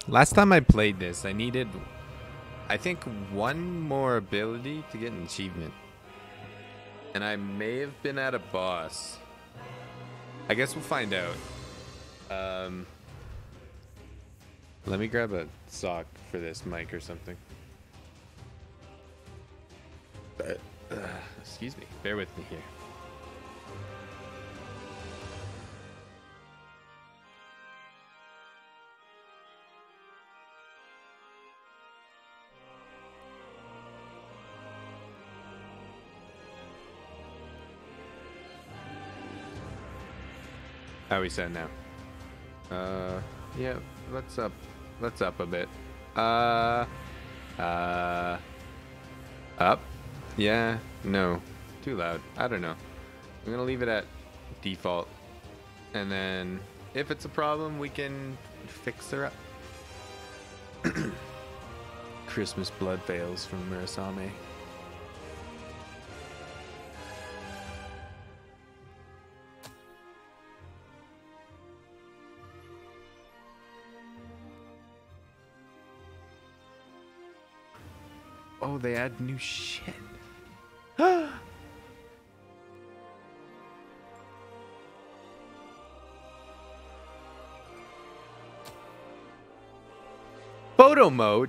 Last time I played this, I needed, I think, one more ability to get an achievement. And I may have been at a boss. I guess we'll find out. Let me grab a sock for this mic or something. Excuse me. Bear with me here. How we sound now? Yeah, let's up a bit. Up? Yeah, no. Too loud. I don't know. I'm gonna leave it at default. And then, if it's a problem, we can fix her up. Christmas blood veils from Murasame. Oh, they add new shit. Photo mode?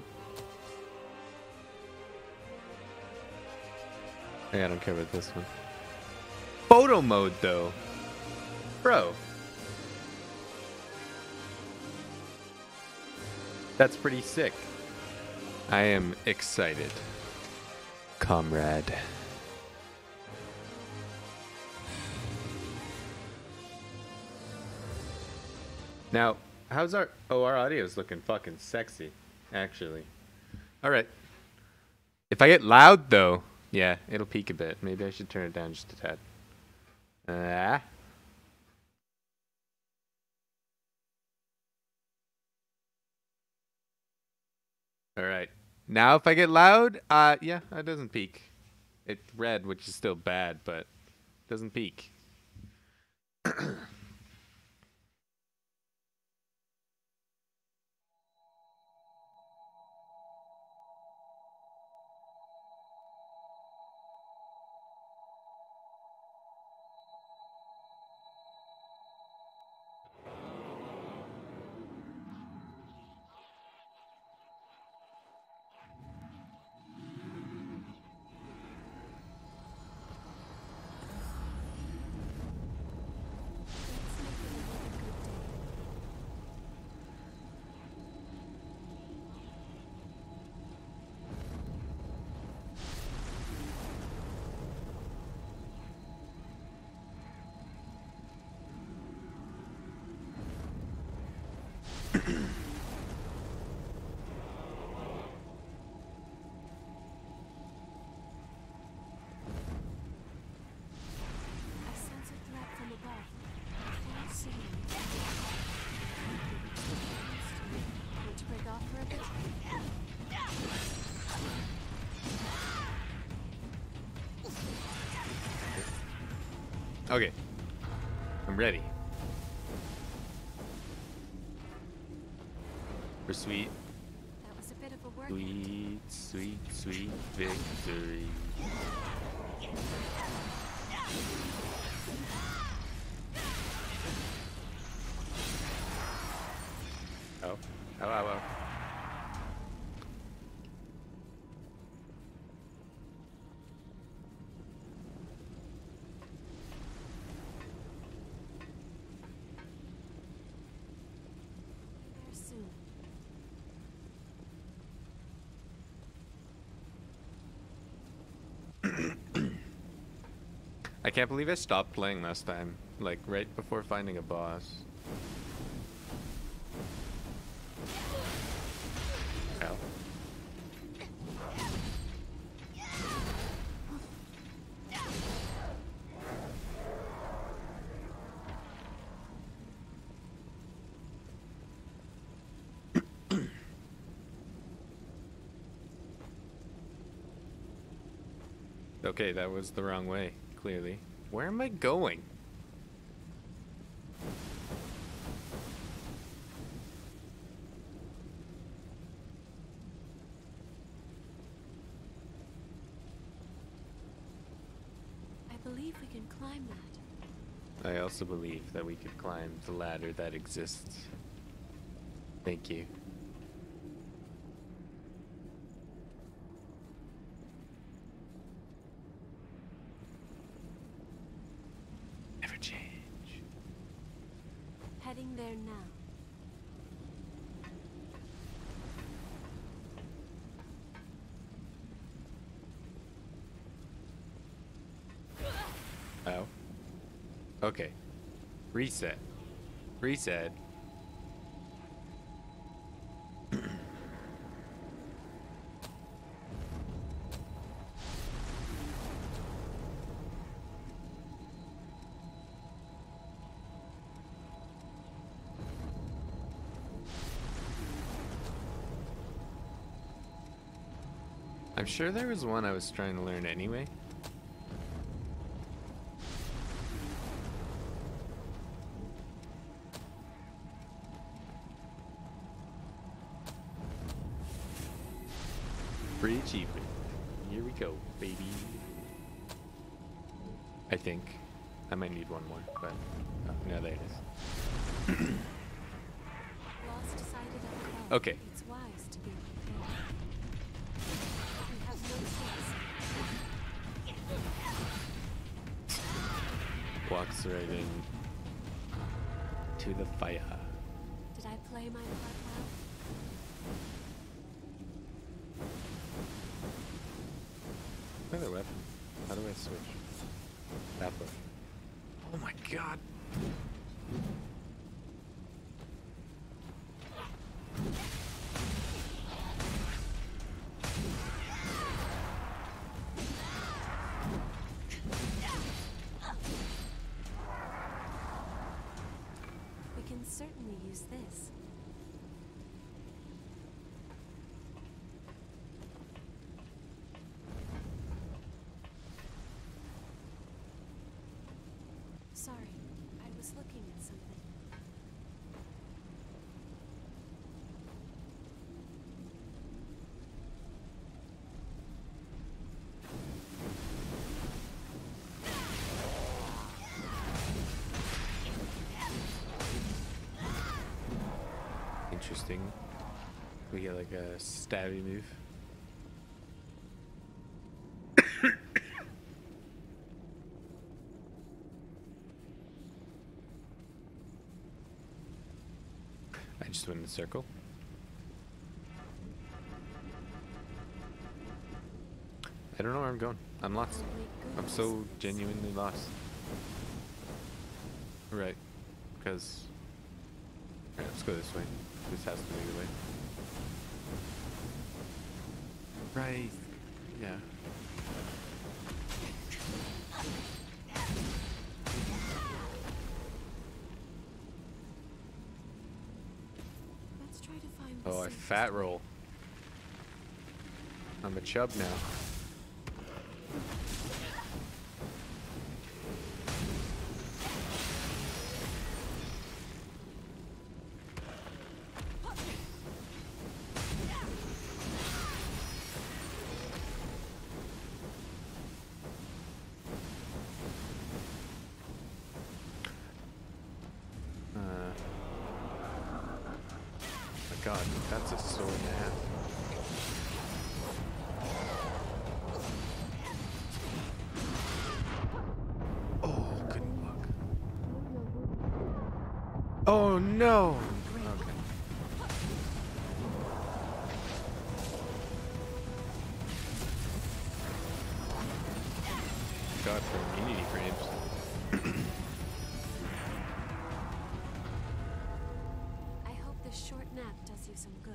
Hey, I don't care about this one. Photo mode, though. Bro. That's pretty sick. I am excited, comrade. Now, how's our... Oh, our audio's looking fucking sexy, actually. All right. If I get loud, though, yeah, it'll peak a bit. Maybe I should turn it down just a tad. All right. Now, if I get loud, yeah, it doesn't peak. It's red, which is still bad, but it doesn't peak. Okay. I'm ready. For sweet. That was a bit of a work. Sweet, sweet, sweet victory. Oh. Oh, oh, oh. I can't believe I stopped playing last time, like right before finding a boss. Ow. Okay, that was the wrong way, clearly. Where am I going? climb that. I also believe that we could climb the ladder that exists. Thank you. Never change. Heading there now. Oh. Okay. Reset. Reset. I'm sure there was one I was trying to learn anyway. Free achievement. Here we go, baby. I think. I might need one more, but no, there it is. Lost sight of that call. Okay. It's wise to be prepared. We have no choice. Walks right in to the fire. Did I play my part well? Another weapon. How do I switch? That way. Oh my god. We can certainly use this. Sorry, I was looking at something. Interesting. We get like a stabby move. I just went in a circle. I don't know where I'm going. I'm lost. I'm so genuinely lost. Right. Because... Alright, let's go this way. This has to be the way. Right. Yeah. Let's try to find the Oh, I safest fat way. roll. I'm a chub now. My god, that's a sword and a half. Oh, couldn't block. Oh no! Okay. God, for immunity frames. I hope this short nap does you some good.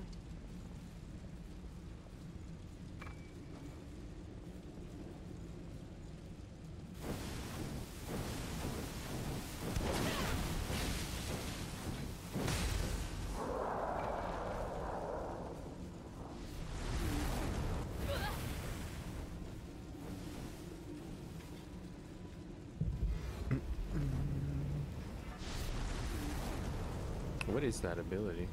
What is that ability?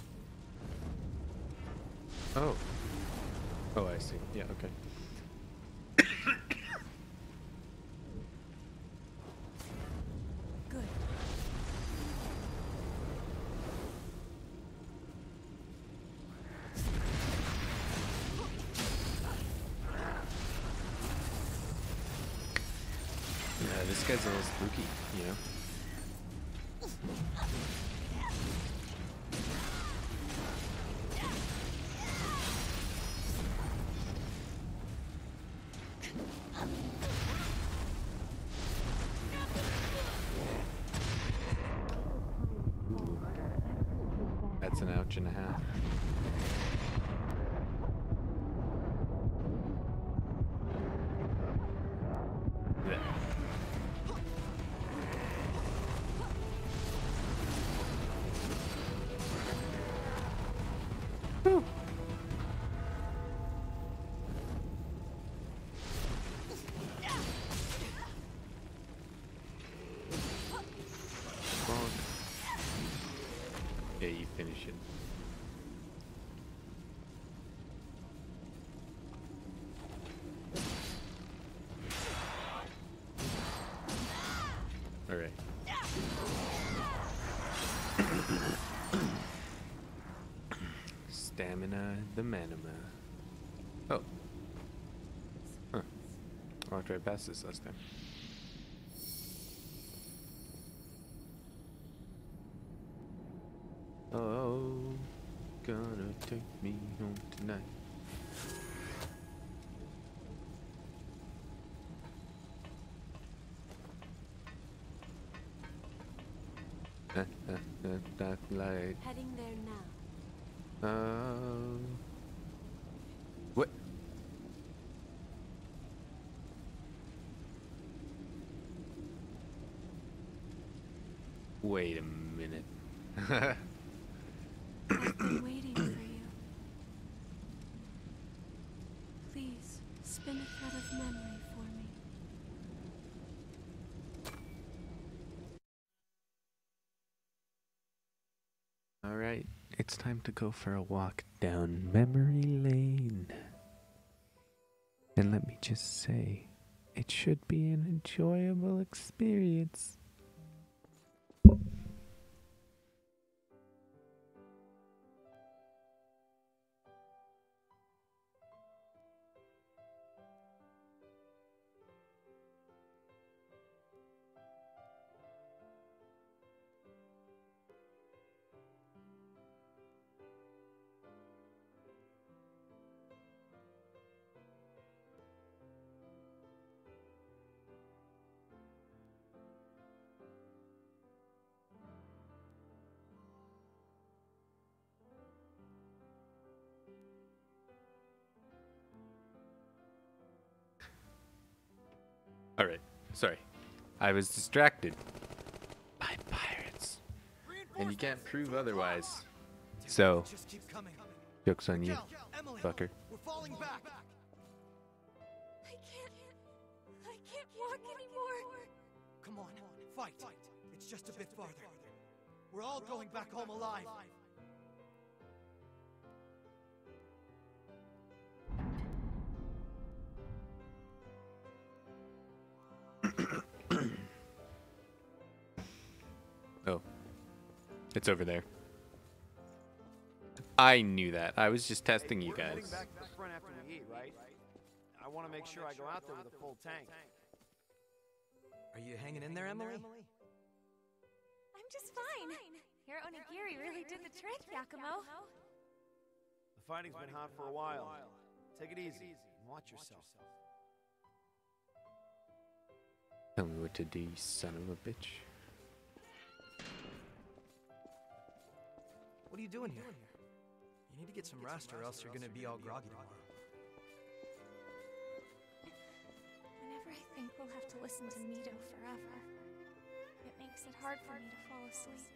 Oh. Oh, I see. Yeah, okay. this guy's a little spooky, you know? Ooh. That's an ouch and a half. Yeah. Whew. Bonk. Yeah, you finish it. All right. Stamina, the manima. Oh. Huh. I walked right past this last time. Oh, gonna take me home tonight. That light. Heading there now. What? Wait a minute. I've been waiting for you. Please, spin a thread of memory for me. All right, it's time to go for a walk down memory lane. And let me just say, it should be an enjoyable experience. All right, sorry. I was distracted by pirates. And you can't prove otherwise. So, joke's on you, fucker. We're falling back. I can't walk anymore. Come on, fight. It's just a bit farther. We're all going back home alive. Oh, it's over there. I knew that. I was just testing you We're heading guys. back to the front after we eat, right? I want to make sure I go out there with a full tank. Are you hanging in there, Emily? I'm just fine. Your onigiri really did the trick, Yakumo. The fighting's been hot for a while. Take it easy and watch yourself. Tell me what to do, you son of a bitch. What are you doing here? You need to get some rest or else you're gonna be all groggy tomorrow. Whenever I think we'll have to listen to Mito forever, it makes it hard for me to fall asleep.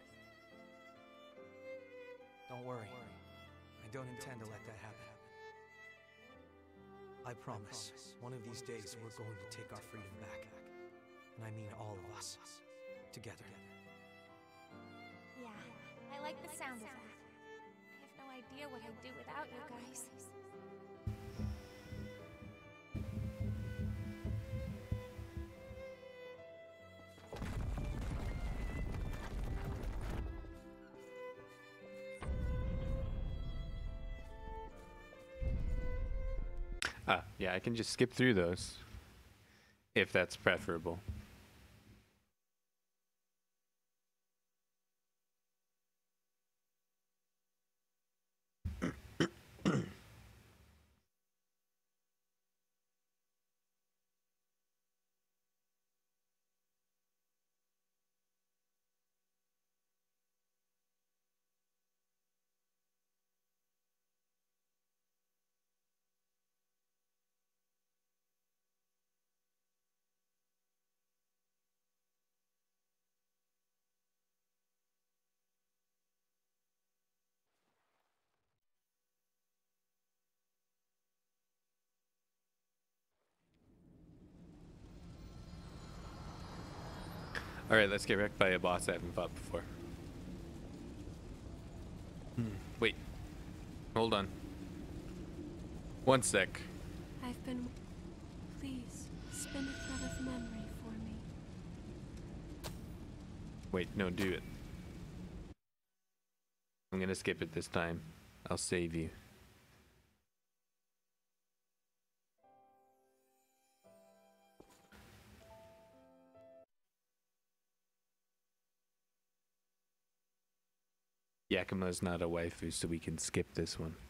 Don't worry. I don't intend to let that happen. I promise, one of these days we're going to take our freedom back. And I mean all of us. Together. Yeah, I like the sound of that. I have no idea what I'd do without you guys. Yeah, I can just skip through those. If that's preferable. Alright, let's get wrecked by a boss I haven't fought before. Wait. Hold on. One sec. I've been... Please, spin a thread of memory for me. Wait, no, do it. I'm gonna skip it this time. I'll save you. Yakima's not a waifu, so we can skip this one.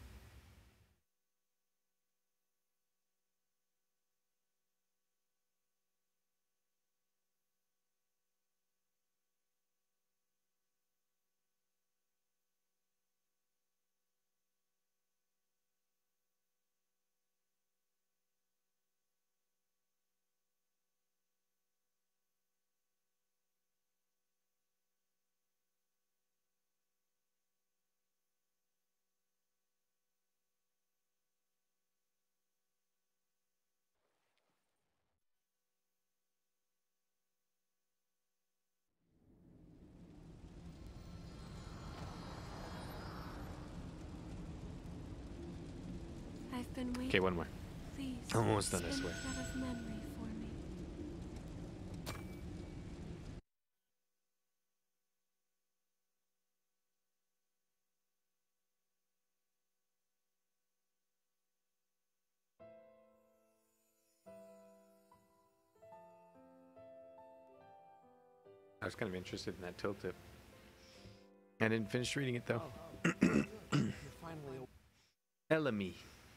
I've been waiting. Okay, one more. Please, Almost done, I spin swear. a thread of memory for me. I was kind of interested in that tilt tip. I didn't finish reading it though. You're finally. Elamy.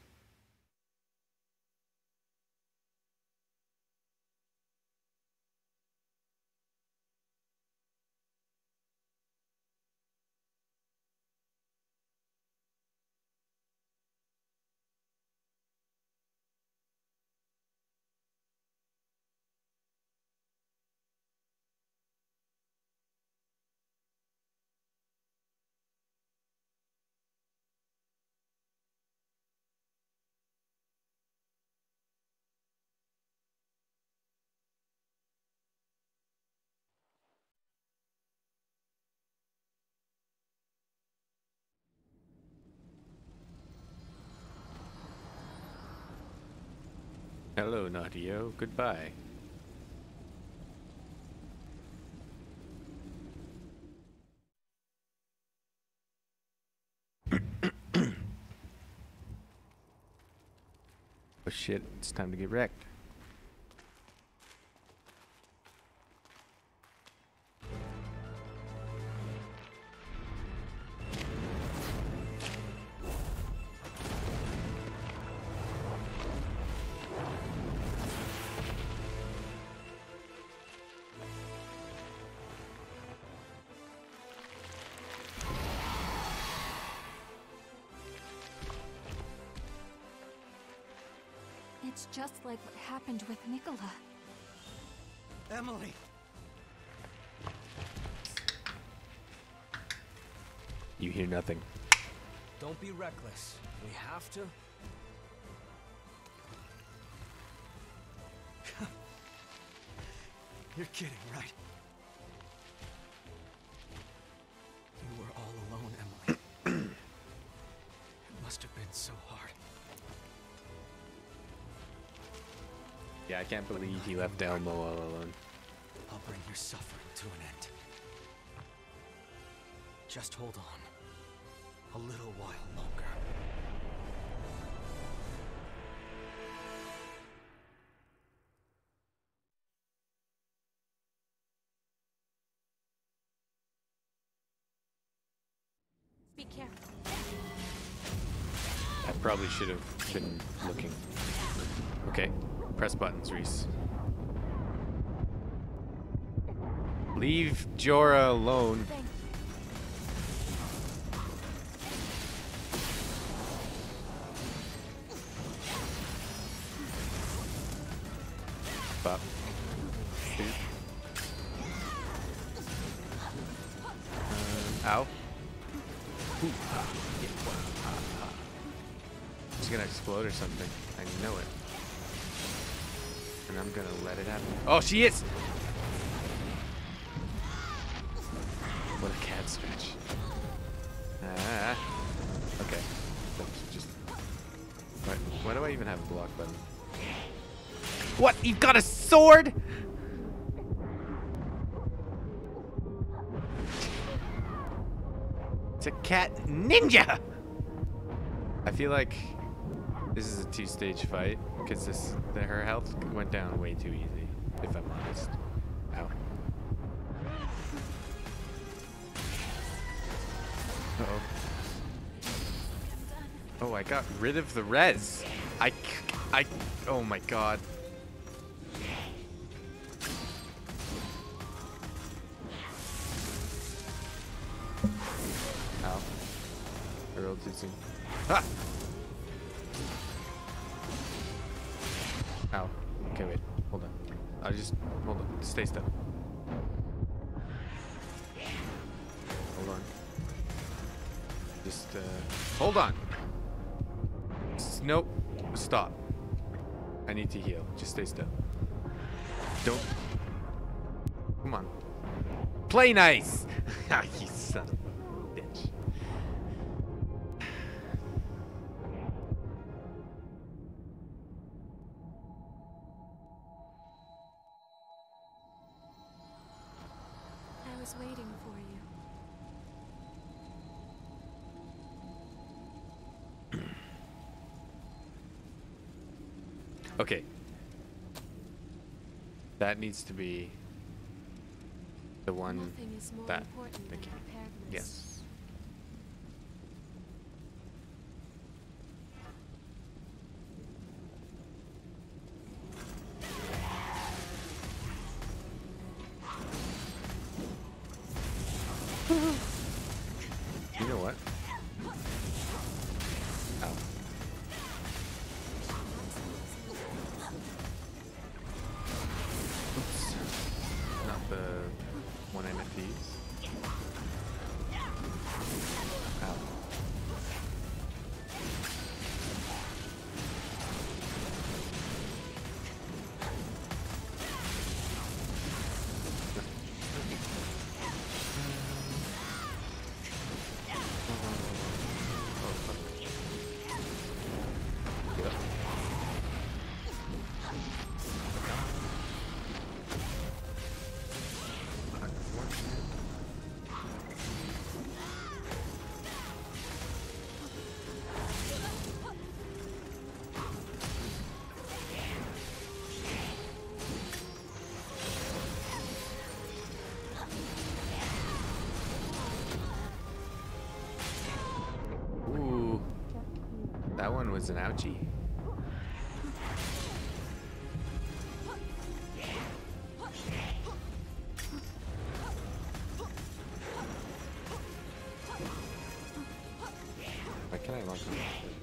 Hello, Nadio. Goodbye. Oh shit, it's time to get wrecked. It's just like what happened with Nicola. Emily! You hear nothing. Don't be reckless. We have to. You're kidding, right? You were all alone, Emily. It must have been so hard. Yeah, I can't believe he left Elmo all alone. I'll bring your suffering to an end. Just hold on. A little while longer. Be careful. I probably should have been looking. Okay, press buttons, Reese. Leave Jorah alone. Thank you. Bop. Ow. It's gonna explode or something. I know it. And I'm gonna let it happen. Oh, she is! that stretch. Ah. Okay. That's just. Why do I even have a block button? What? You've got a sword? It's a cat ninja! I feel like this is a two-stage fight because her health went down way too easy, if I'm honest. Ow. Uh-oh. Oh, I got rid of the res. Oh my god. Ow. I rolled too soon. Ah! Ow. Okay, wait. Hold on. Hold on. Stay still. Hold on. Just, hold on! Nope. Stop. I need to heal. Just stay still. Don't. Come on. Play nice! You son of a bitch. I was waiting for you. Okay. That needs to be the one Nothing is more that. important Thank than you. preparedness. Yes. You know what? Ow. Oops. Not the one I meant to use. Ow. Oh, fuck. Yep. Ooh, that one was an ouchie. Why can't I launch him?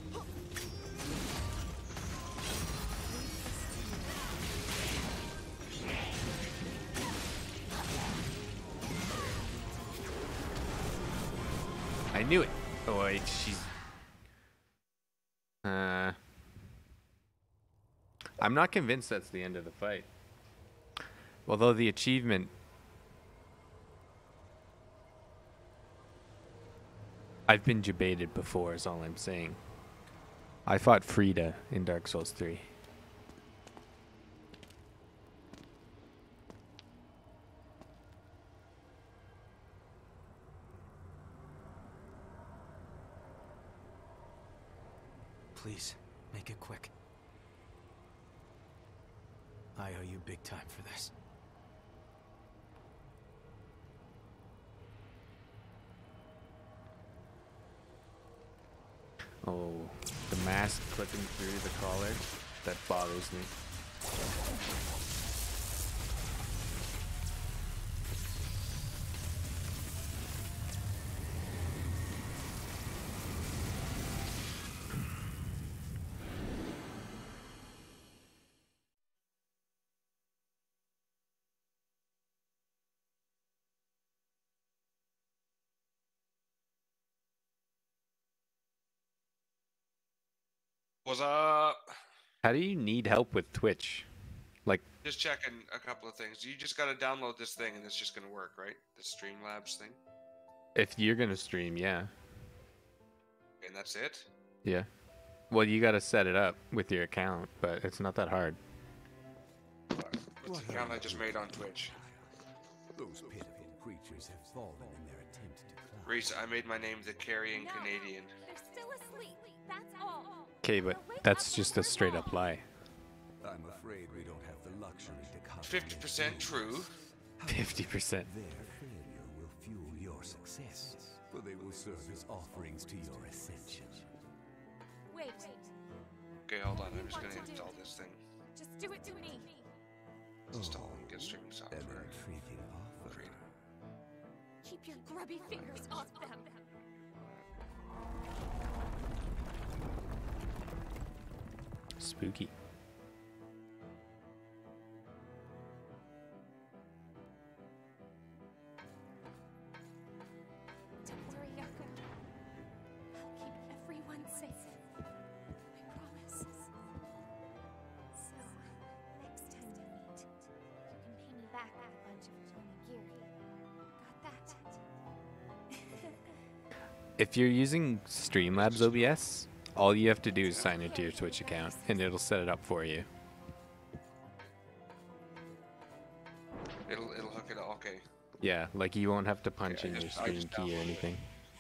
I knew it. Oh wait, she's. I'm not convinced that's the end of the fight. Although the achievement. I've been debated before, is all I'm saying. I fought Frida in Dark Souls 3. Please, make it quick. I owe you big time for this. Oh, the mask clipping through the collar. That bothers me. What's up? How do you need help with Twitch? Like, Just checking a couple of things. You just got to download this thing and it's just going to work, right? The Streamlabs thing. If you're gonna stream, yeah. And that's it? Yeah. Well, you gotta set it up with your account, but it's not that hard. What's the account I just made on Twitch? Those pitiful creatures have fallen in their attempt to climb. Reese, I made my name the Carrying No, Canadian. they're still asleep. That's all. Okay, but that's just a straight up lie. I'm afraid we don't have the luxury to cover 50% true. 50%. Their failure will fuel your success, for they will serve as offerings to your ascension. Wait. Okay, hold on. I'm just gonna install this thing. Just do it to me. Install and get streaming An software. intriguing offer. Create. Keep your grubby fingers off them. Spooky. Don't worry, Yaku. I'll keep everyone safe. I promise. So, next time we meet, you can pay me back with a bunch of onigiri. Got that? If you're using Streamlabs OBS, all you have to do is sign into your Twitch account, and it'll set it up for you. It'll hook it up. Okay. Yeah, like you won't have to punch Yeah, in I your just stream key or downloaded it. anything.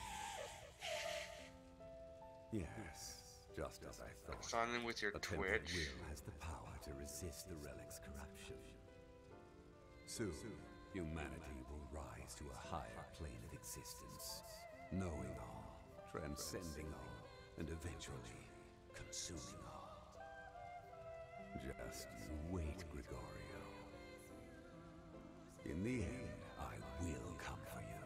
Yes, just as I thought. Sign in with your A tempered Twitch. will has the power to resist the relic's corruption. Soon, humanity will rise to a higher plane of existence, knowing all, transcending all, and eventually consuming all. Just you wait, Gregorio. In the end, I will come for you.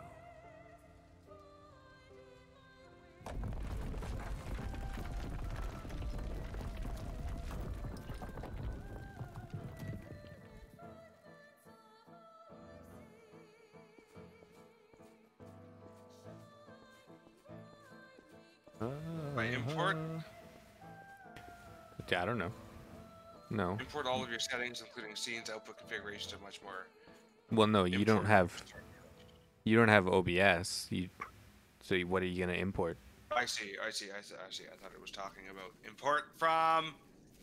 Wait, import I don't know. No. import all of your settings, including scenes, output configurations, and much more. Well, no, you don't Import. have OBS. So what are you gonna import? I see. I thought it was talking about import from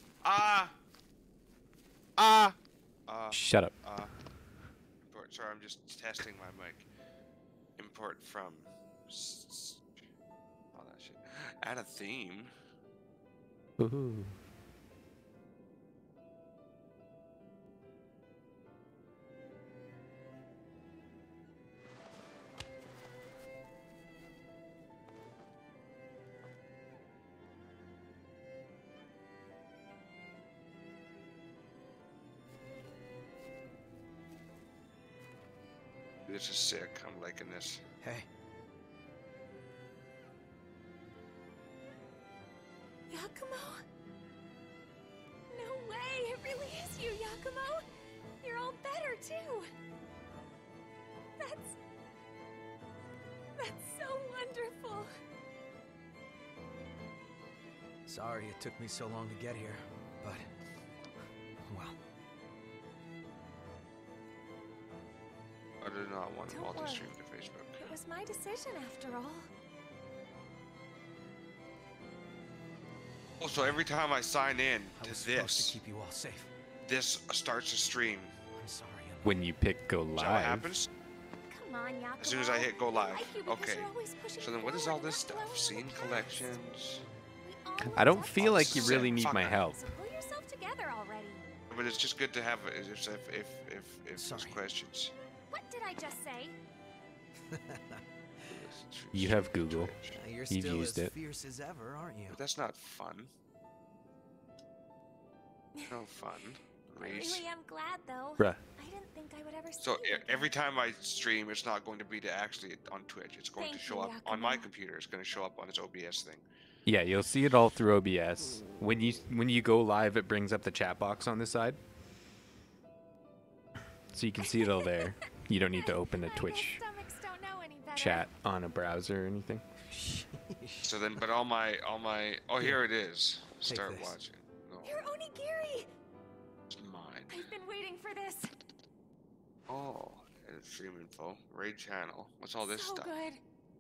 Shut up. import. Sorry, I'm just testing my mic. Import from all that shit. Add a theme. Ooh. This is sick. I'm liking this. Hey, Yakumo? No way! It really is you, Yakumo! You're all better, too! That's so wonderful! sorry it took me so long to get here, but, well, I do not want to Don't multi-stream worry. to Facebook. It was my decision, after all. Also, every time I sign in I was to supposed to this, keep you all safe. this starts a stream. I'm sorry, Emma. When you pick go Is that what live. happens? Come on, Yakumo. As soon as I hit go live. I like you because Okay. you're always pushing So then what is all forward this and not stuff? dwelling in Scene the past. collections. We all I don't want feel to like you Sick. really need Fuck my that. help. So pull yourself together already. But it's just good to have if there's Sorry. questions. What did I just say? You have Google. You're You've still used as it. fierce as ever, aren't you? But that's not fun. No fun. I Reese. really am glad, though. Bruh. I didn't think I would ever see So you every again. time I stream, it's not going to be to actually on Twitch. It's going to Thank show you, up on my Yakumo. computer. It's going to show up on this OBS thing. Yeah, you'll see it all through OBS. When you go live, it brings up the chat box on the side, so you can see it all there. You don't need to open a I guess Twitch stomachs don't know any better. chat on a browser or anything. So then, but all my oh, here it is. Take Start this. watching. No, Your onigiri! it's mine. I've been waiting for this. Oh, And stream info. Raid channel. What's all this so stuff? good.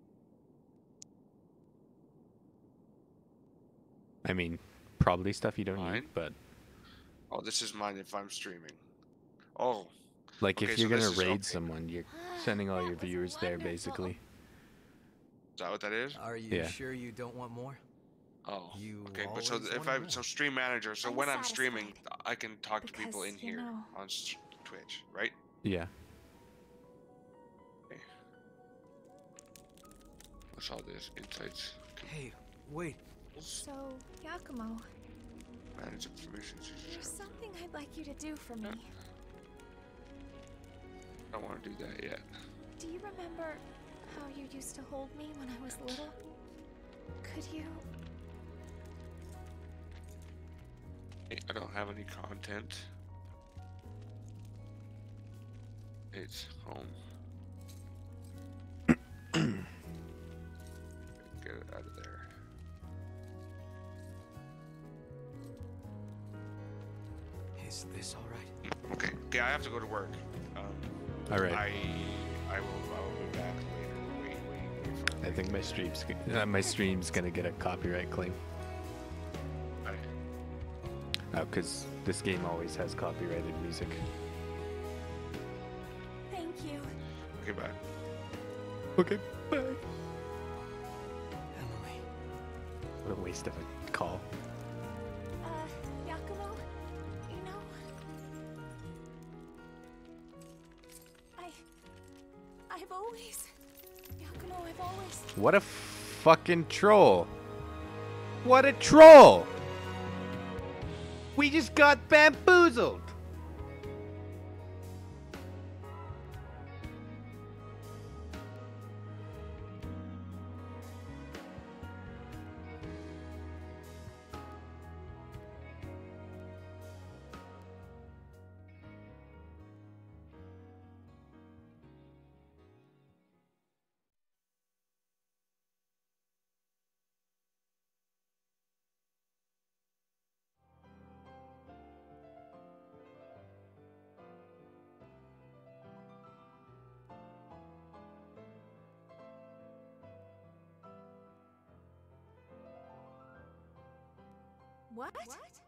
I mean, probably stuff you don't Mine? need, but Oh, this is mine if I'm streaming. Oh, like okay, if you're so this gonna is raid okay. someone, you're sending all That your was viewers there, wonderful. basically. Is that what that is? Are you Yeah. sure you don't want more? Oh, You okay. But so always if wanted I more. so stream manager, so I'm when I'm streaming, satisfied. I can talk to people in Because, you here know- on Twitch, right? Yeah. Okay. What's all this? Insights. Hey, wait. So, Yakumo, Manage information. there's something I'd like you to do for me. I don't want to do that yet. Do you remember how you used to hold me when I was little? Could you? Hey, I don't have any content. It's home. Get it out of there. Is this all right? Okay. Okay, I have to go to work. All right. I will be back later. Wait for I think my stream's gonna get a copyright claim. Bye. Oh, because this game always has copyrighted music. Thank you. Okay, bye. Okay, bye. Emily. What a waste of a call. Yakumo, you know, I've always, Yakumo, I've always. What a fucking troll. What a troll! We just got bamboozled! What?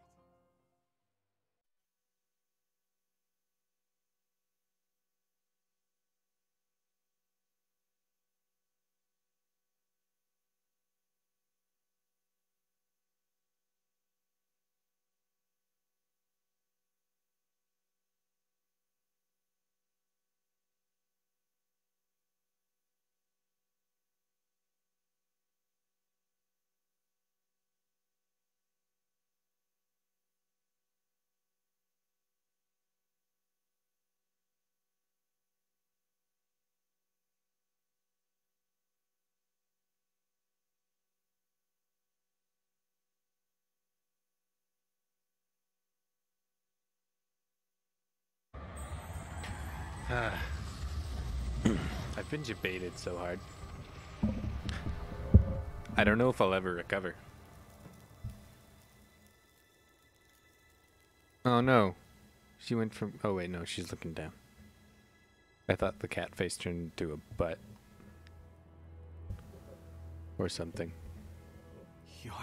I've been debated so hard. I don't know if I'll ever recover. Oh no. She went from... Oh wait, no, she's looking down. I thought the cat face turned into a butt. Or something. You're...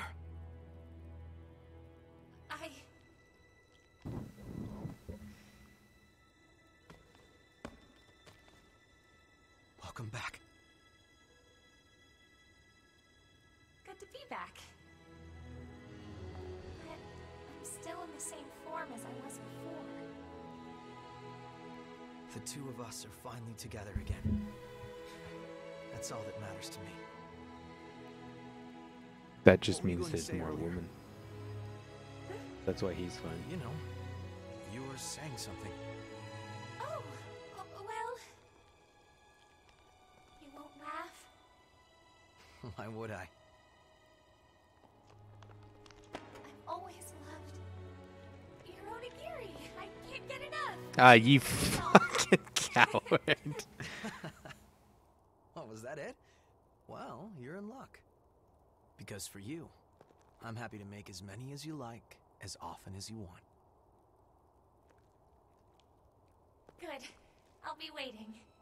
Welcome back. Good to be back. But I'm still in the same form as I was before. The two of us are finally together again. That's all that matters to me. That just What were you means going to there's say more earlier? women. That's why he's fine. You know, you were saying something. Oh, well. You won't laugh? Why would I? I've always loved your onigiri. I can't get enough. Ah, you fucking coward. Oh, was that it? Well, you're in luck. Because for you, I'm happy to make as many as you like, as often as you want. Good. I'll be waiting.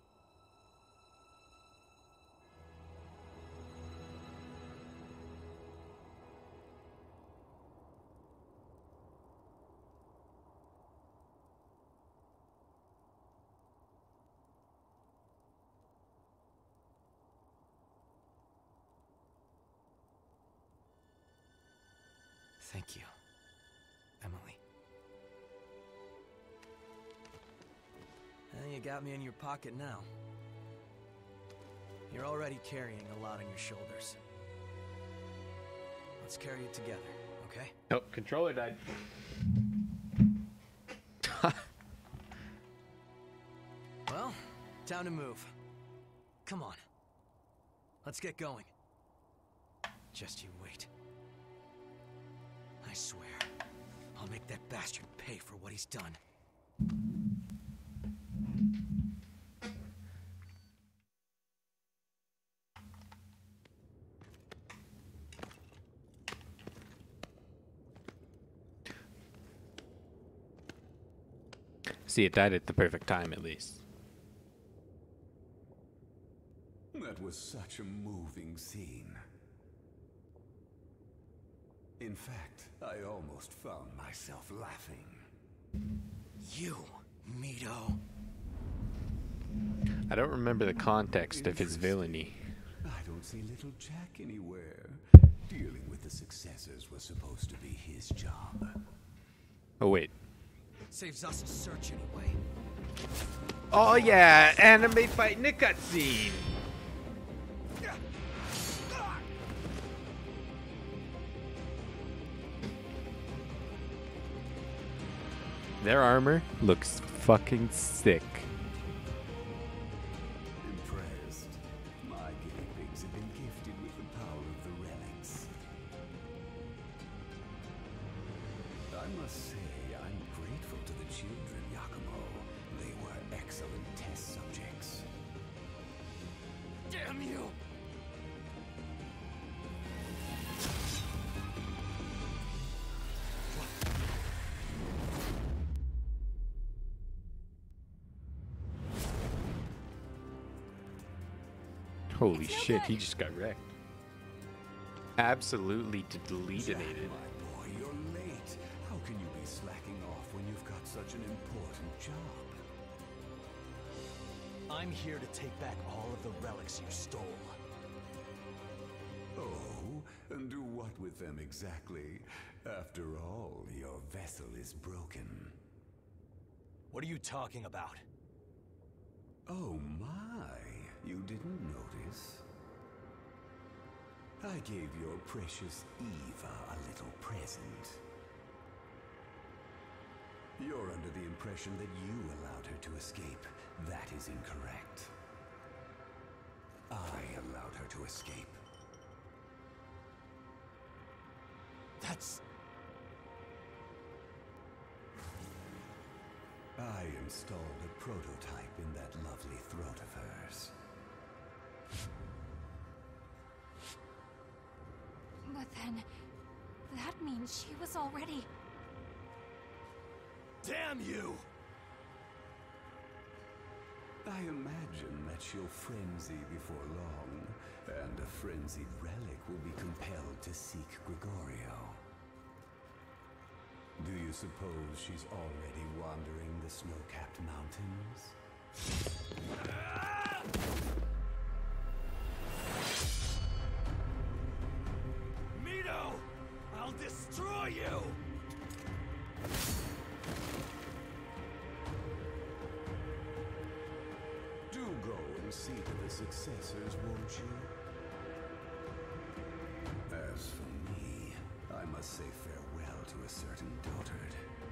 Thank you, Emily. You got me in your pocket now. You're already carrying a lot on your shoulders. Let's carry it together, okay? Oh, controller died. Well, time to move. Come on. Let's get going. Just you wait. I swear, I'll make that bastard pay for what he's done. See, it died at the perfect time, at least. That was such a moving scene. In fact, I almost found myself laughing. You, Mito. I don't remember the context of his villainy. I don't see little Jack anywhere. Dealing with the successors was supposed to be his job. Oh, wait. Saves us a search anyway. Oh, yeah, anime fight in a cutscene. Their armor looks fucking sick. Impressed. My guinea pigs have been gifted with the power of the relics. I must say, I'm grateful to the children, Yakumo. They were excellent test subjects. Damn you! Holy shit, he just got wrecked. Absolutely deleted. Jack, my boy, you're late. How can you be slacking off when you've got such an important job? I'm here to take back all of the relics you stole. Oh, and do what with them exactly? After all, your vessel is broken. What are you talking about? Oh my, you didn't notice? I gave your precious Eva a little present. You're under the impression that you allowed her to escape. That is incorrect. I allowed her to escape. That's... I installed a prototype in that lovely throat of hers. But then, that means she was already... Damn you! I imagine that she'll frenzy before long, and a frenzied relic will be compelled to seek Gregorio. Do you suppose she's already wandering the snow-capped mountains? Mito! I'll destroy you! Do go and see to the successors, won't you? As for me, I must say farewell to a certain dotard.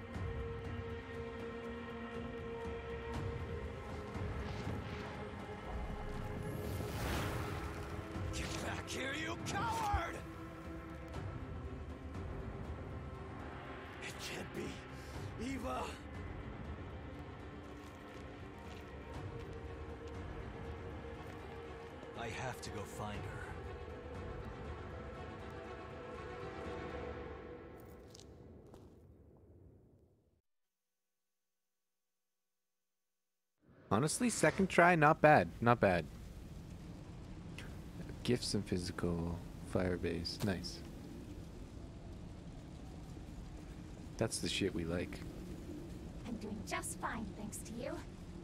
Get back here, you coward! It can't be. Eva! I have to go find her. Honestly, second try, not bad. Not bad. Gifts and physical firebase. Nice. That's the shit we like. I'm doing just fine, thanks to you.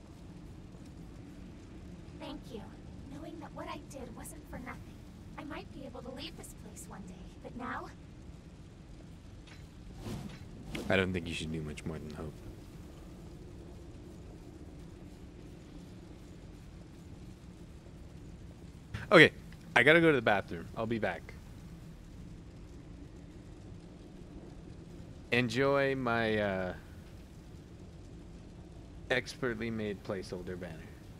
Thank you. Knowing that what I did wasn't for nothing. I might be able to leave this place one day, but now... I don't think you should do much more than hope. Okay, I gotta go to the bathroom. I'll be back. Enjoy my expertly made placeholder banner.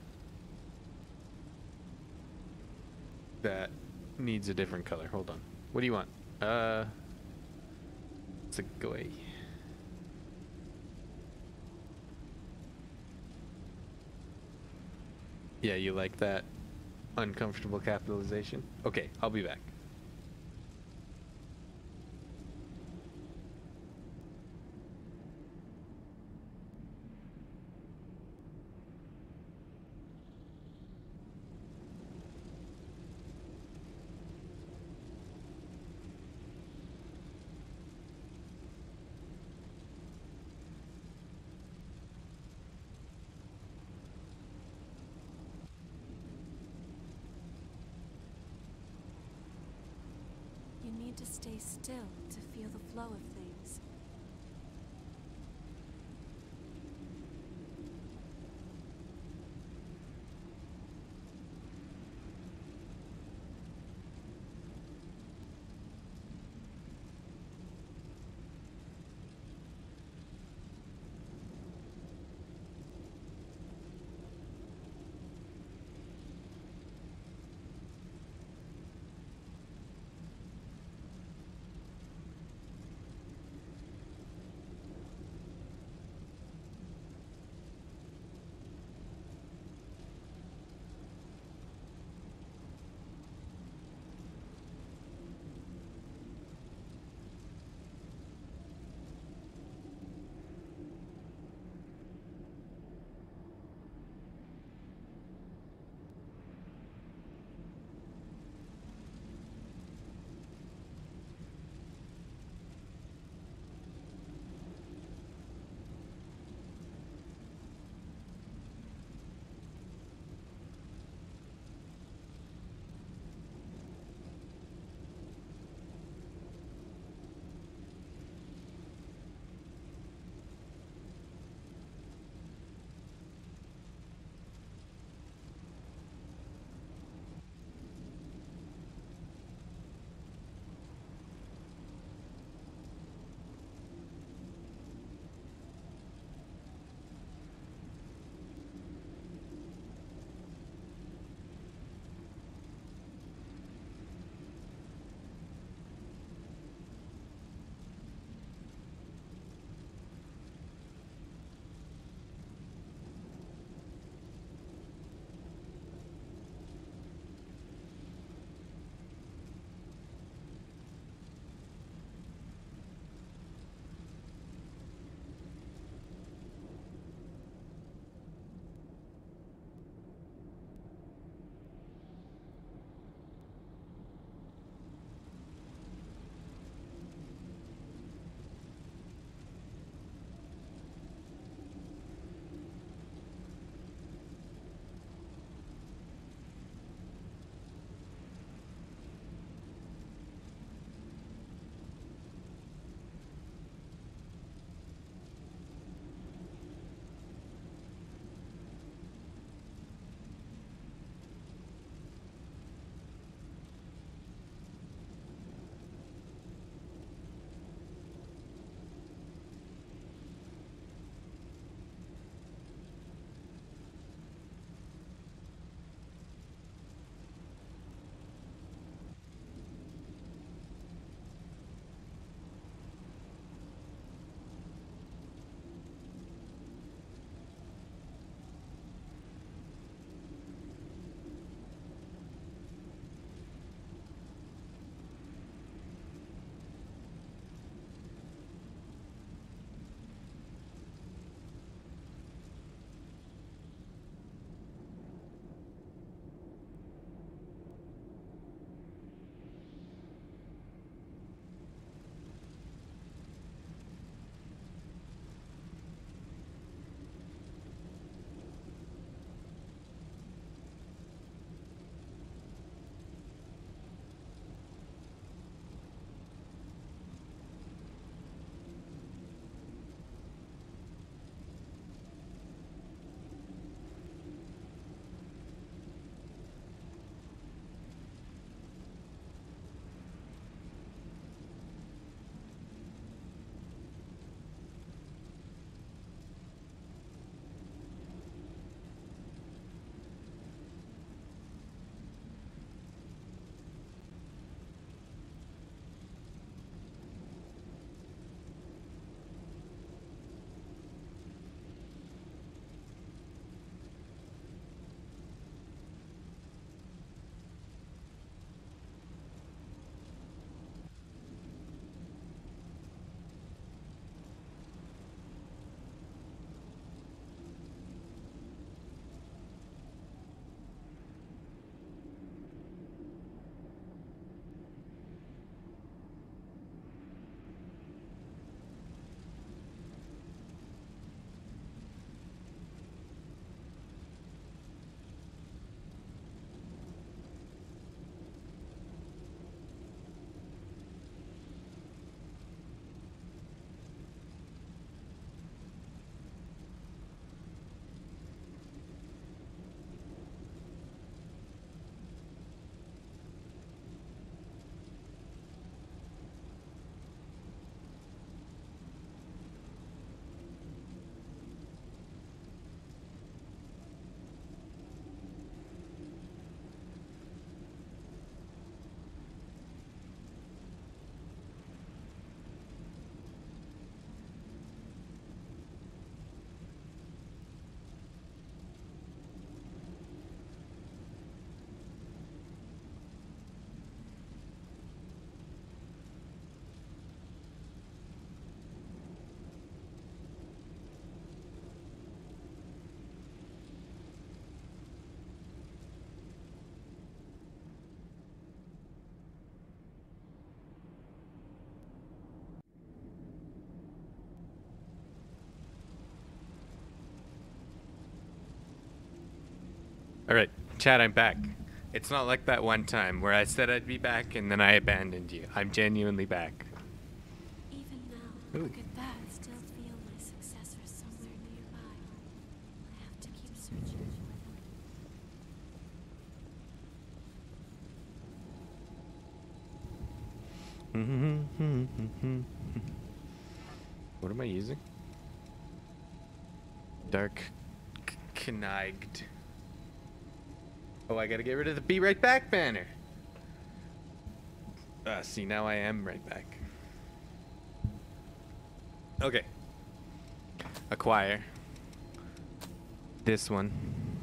That needs a different color. Hold on. What do you want? It's a gray. Yeah, you like that uncomfortable capitalization? Okay, I'll be back. You need to stay still to feel the flow of things. Alright, Chad, I'm back. It's not like that one time where I said I'd be back and then I abandoned you. I'm genuinely back. Even now, look at that. Still feel my successor somewhere nearby. I have to keep searching for them. What am I using? Dark Kniged. Oh, I gotta get rid of the Be Right Back banner. See, now I am right back. Okay. Acquire. This one.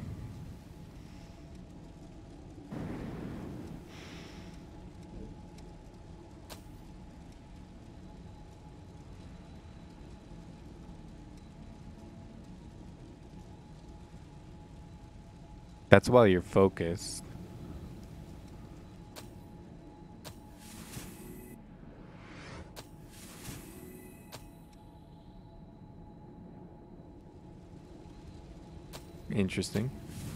That's while you're focused. Interesting.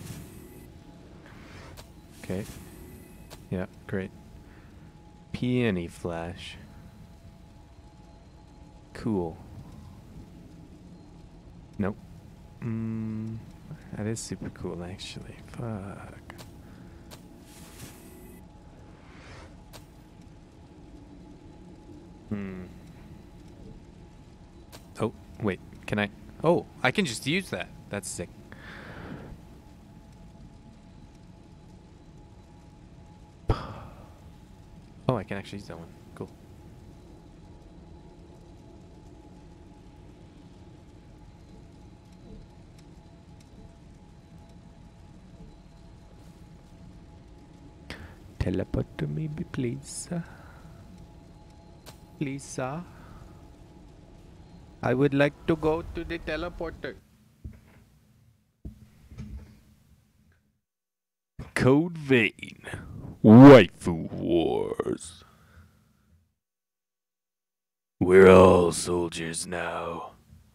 Okay. Yeah, great. Peony flash. Cool. Nope. That is super cool, actually. Fuck. Oh, wait. Can I? Oh, I can just use that. That's sick. Oh, I can actually use that one. Cool. Teleport to me, please. Please, sir. I would like to go to the teleporter. Code Vein. Waifu Wars. We're all soldiers now.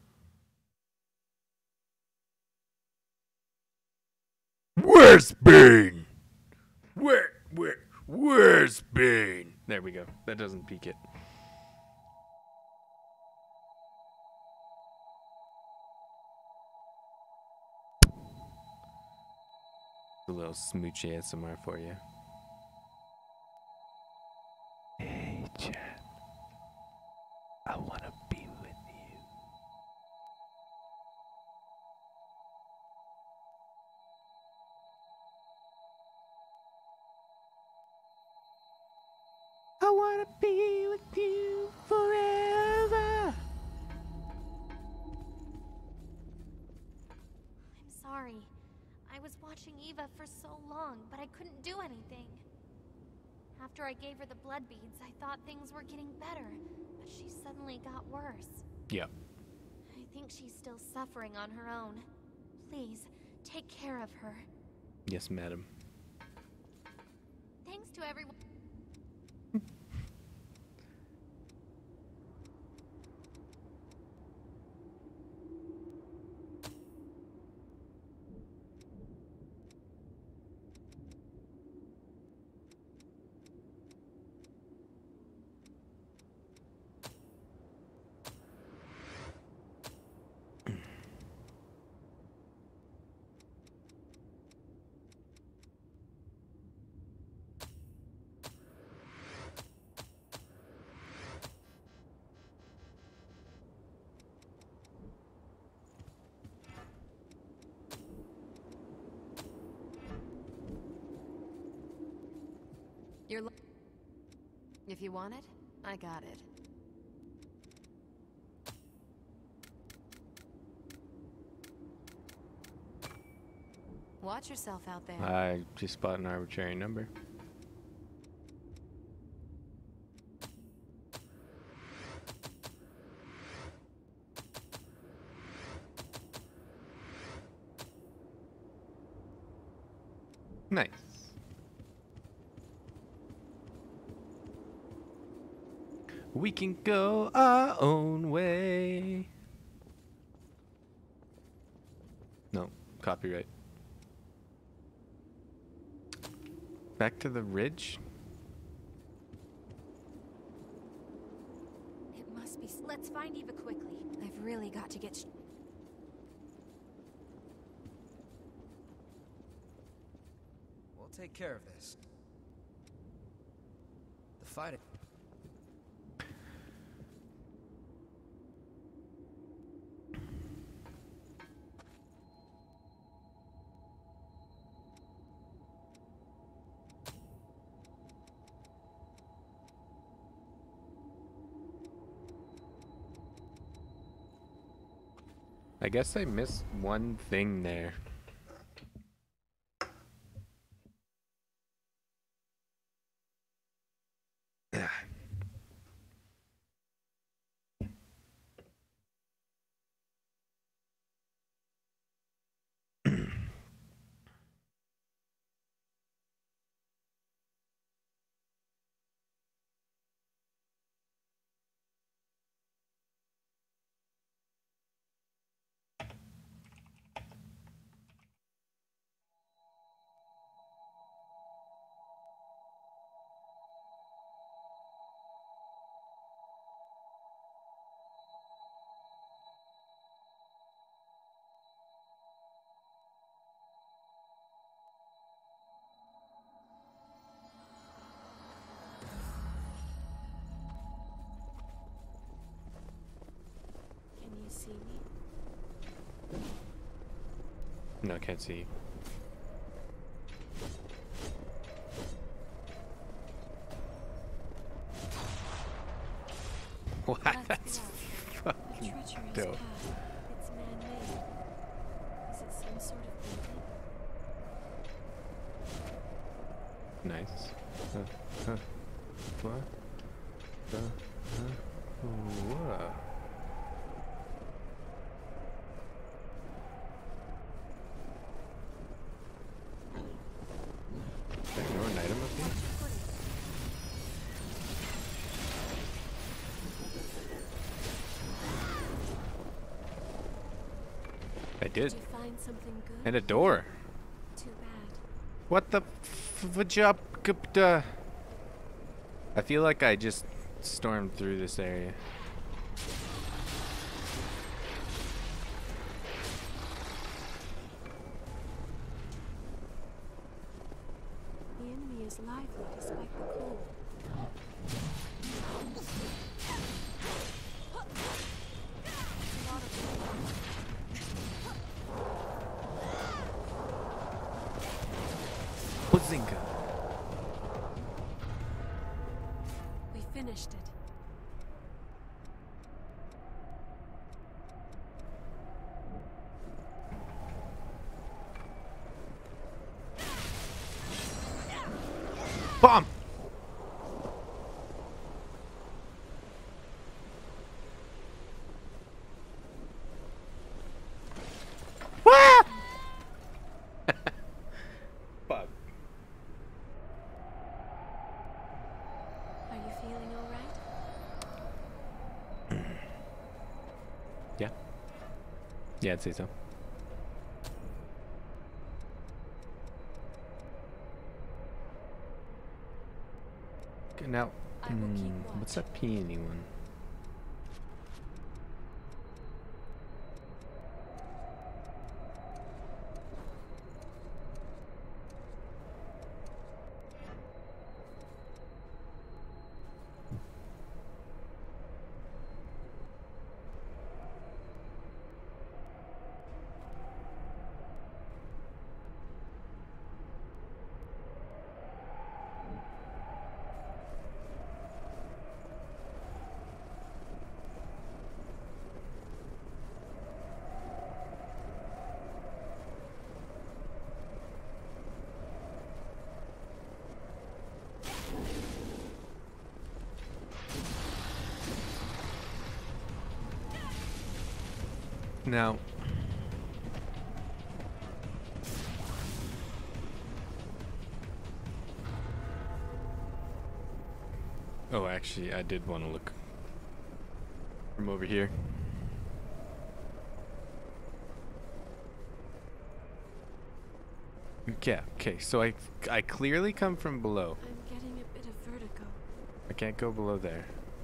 Where's Bane? Where's Bane? There we go. That doesn't peak it. A little smooch ASMR for you. Hey, Chad. I want to be with you. I want to be with you forever. I'm sorry. I was watching Eva for so long, but I couldn't do anything. After I gave her the blood beads, I thought things were getting better, but she suddenly got worse. Yep. I think she's still suffering on her own. Please, take care of her. Yes, madam. Thanks to everyone. If you want it, I got it. Watch yourself out there. I just bought an arbitrary number. Nice. We can go our own way. No, copyright. Back to the ridge? It must be. Let's find Eva quickly. I've really got to get. We'll take care of this. The fighting. I guess I missed one thing there. Can you see me? No, I can't see. Wow, that's fucking dope. It's man-made. Is it some sort of building? Nice. What? Whoa. Is there an item up here? I did. Did you find something good? And a door. Too bad. What the I feel like I just stormed through this area. The enemy is lively despite the cold. Bazinga. We finished it. Bomb! Wah! Fuck. Are you feeling all right? Yeah. Yeah, I'd say so. Okay, now, I will keep what's watch. that peony one? Now, oh, actually, I did want to look from over here. Yeah, okay, so I clearly come from below. I'm getting a bit of vertigo. I can't go below there.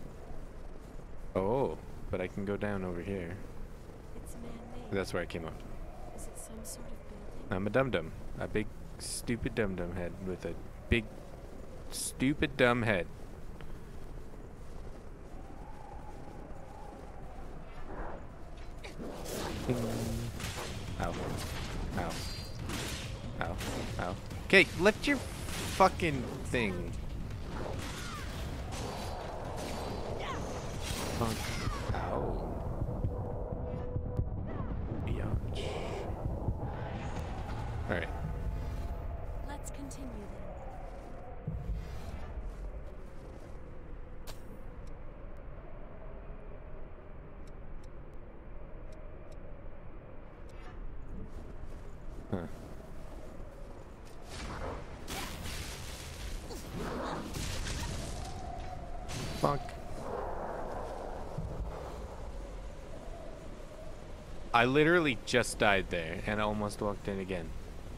Oh, but I can go down over here. It's man-made. That's where I came up. Is it some sort of building? I'm a dum-dum. A big, stupid dum-dum head with a big, stupid dumb head. Ow. Ow. Ow. Ow. Okay, lift your fucking thing. Funk. Ow. Biatch. Alright. Let's continue then. Huh. Fuck. I literally just died there and almost walked in again.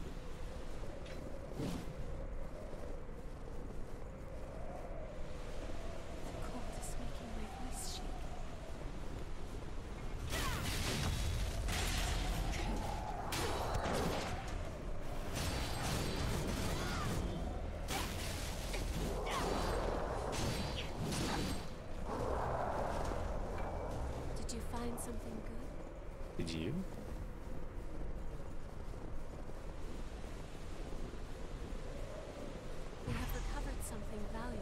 The cold is making my voice shake. Did you find something good? Did you? We have recovered something valuable.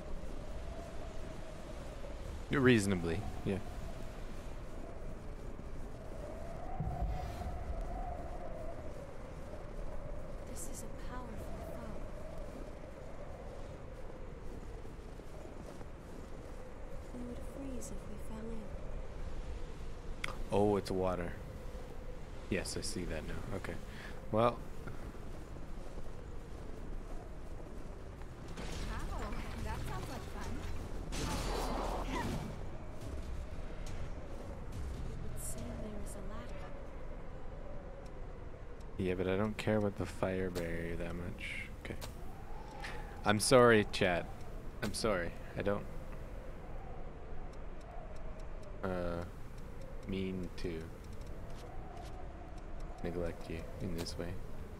Reasonably, yeah. This is a powerful foe. We would freeze if we fell in. Oh, it's water. Yes, I see that now. Okay. Well, Wow, that sounds like fun. It would seem there is a ladder. yeah, but I don't care about the fire barrier that much. Okay. I'm sorry, chat. I'm sorry. I don't mean to neglect you in this way.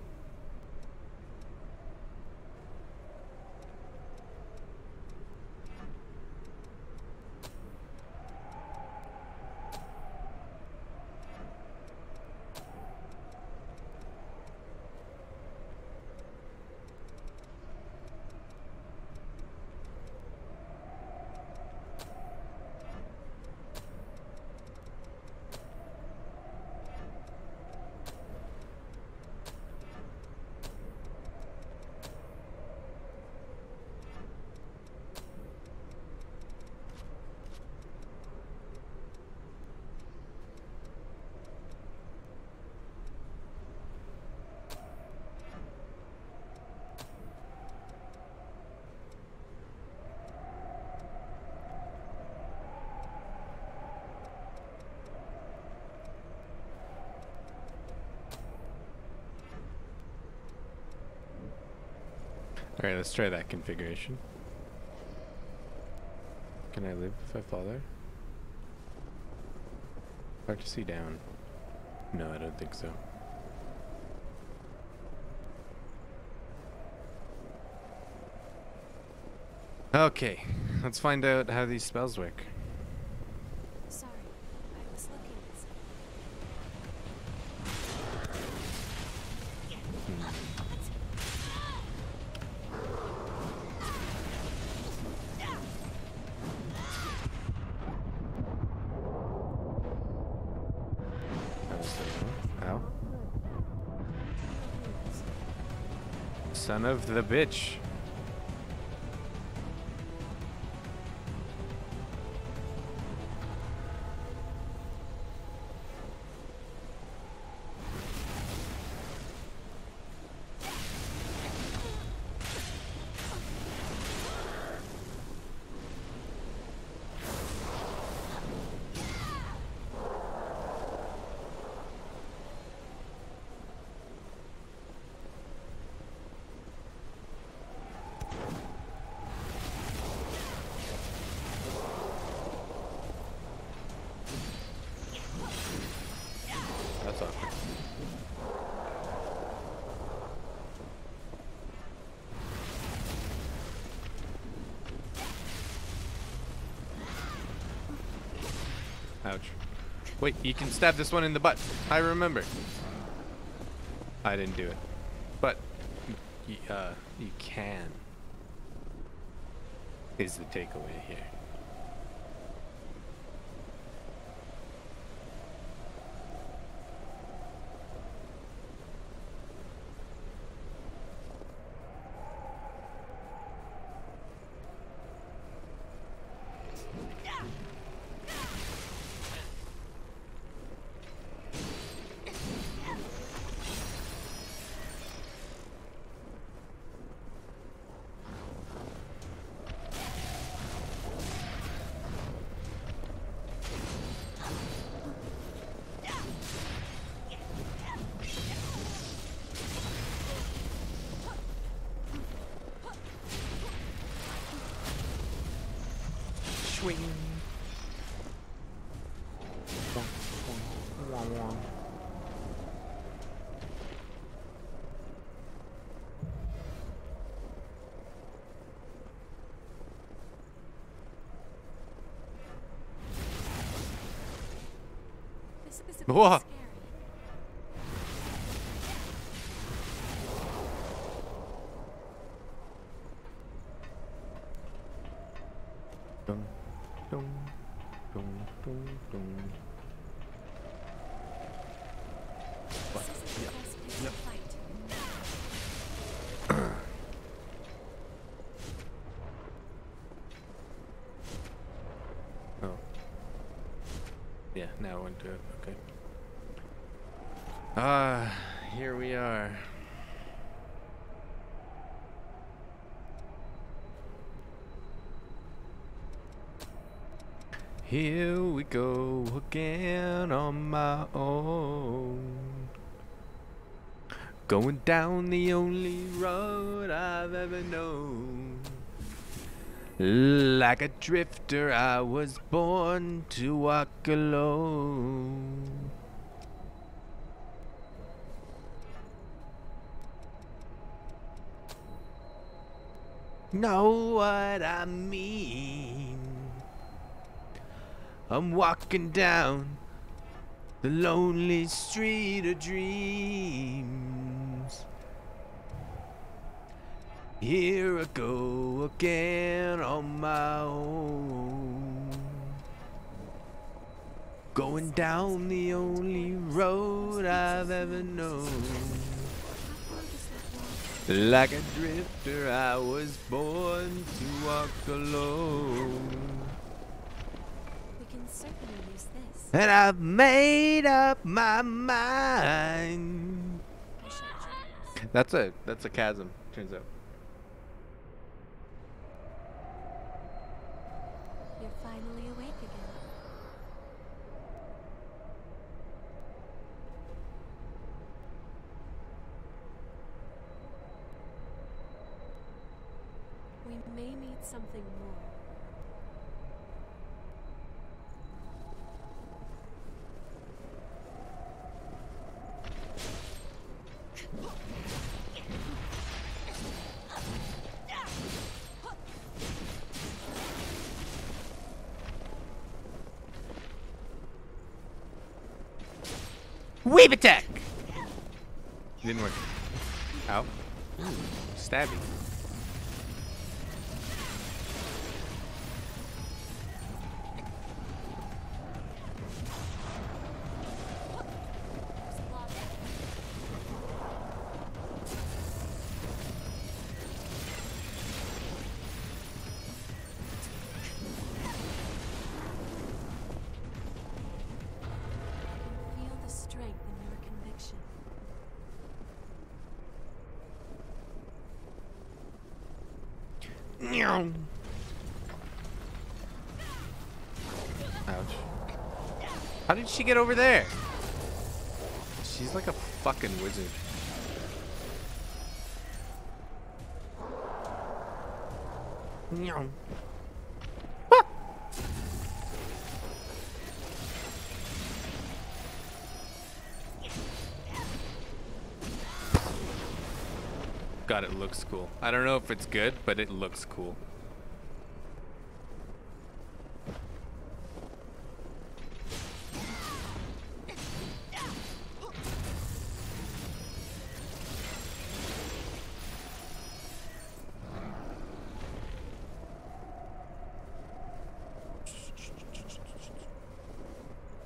Alright, let's try that configuration. Can I live if I fall there? Hard to see down. No, I don't think so. Okay, let's find out how these spells work. Sorry, I was looking at something. Ow. Son of the bitch. Ouch. Wait, you can stab this one in the butt. I remember. I didn't do it. But, you can. Is the takeaway here. Swing. This is a bit Whoa. scary. Dum, dum, dum, dum, dum. This isn't the best place to fight. Oh. Yeah, now I went to it. Okay. Here we are. Here we go again on my own. Going down the only road I've ever known. Like a drifter, I was born to walk alone. Know what I mean? I'm walking down the lonely street of dreams. Here I go again on my own. Going down the only road I've ever known. Like a drifter, I was born to walk alone. We can certainly use this. And I've made up my mind. I should try. That's a chasm, turns out. You're finally awake again. We may need something more. Weave attack! Didn't work. Ow. Ooh, stabby. Feel the strength in your conviction. Ouch. How did she get over there? She's like a fucking wizard. Ah! God, it looks cool. I don't know if it's good, but it looks cool.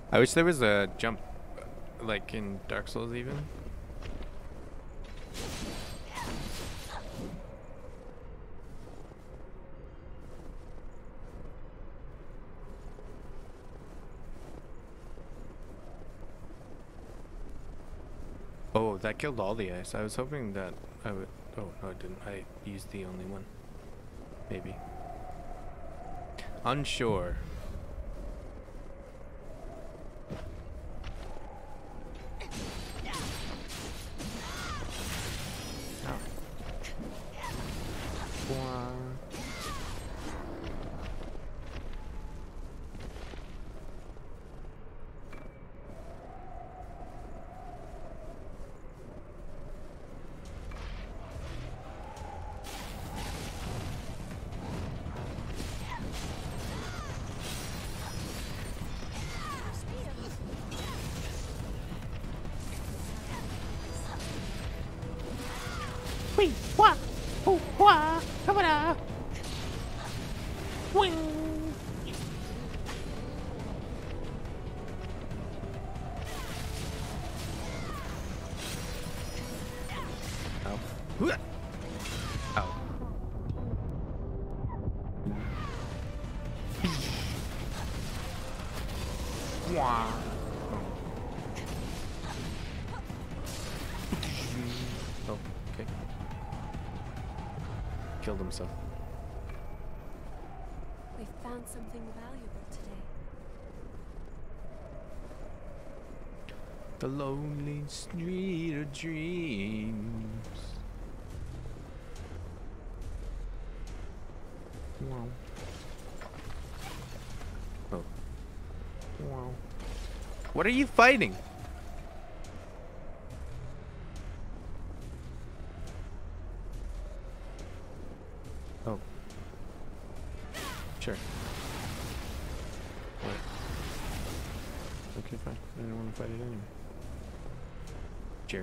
I wish there was a jump, like in Dark Souls even. Oh, that killed all the ice. I was hoping that I would... Oh, no, it didn't. I used the only one. Maybe. Unsure. Wee, wah, hoo, wah, kabada. Wing. Ow. Ow. Wah. Oh, okay. Killed himself. We found something valuable today. The lonely street of dreams. Wow. Oh. Wow. What are you fighting? Oh. Sure. What? Okay, fine. I didn't want to fight it anyway. Jerk.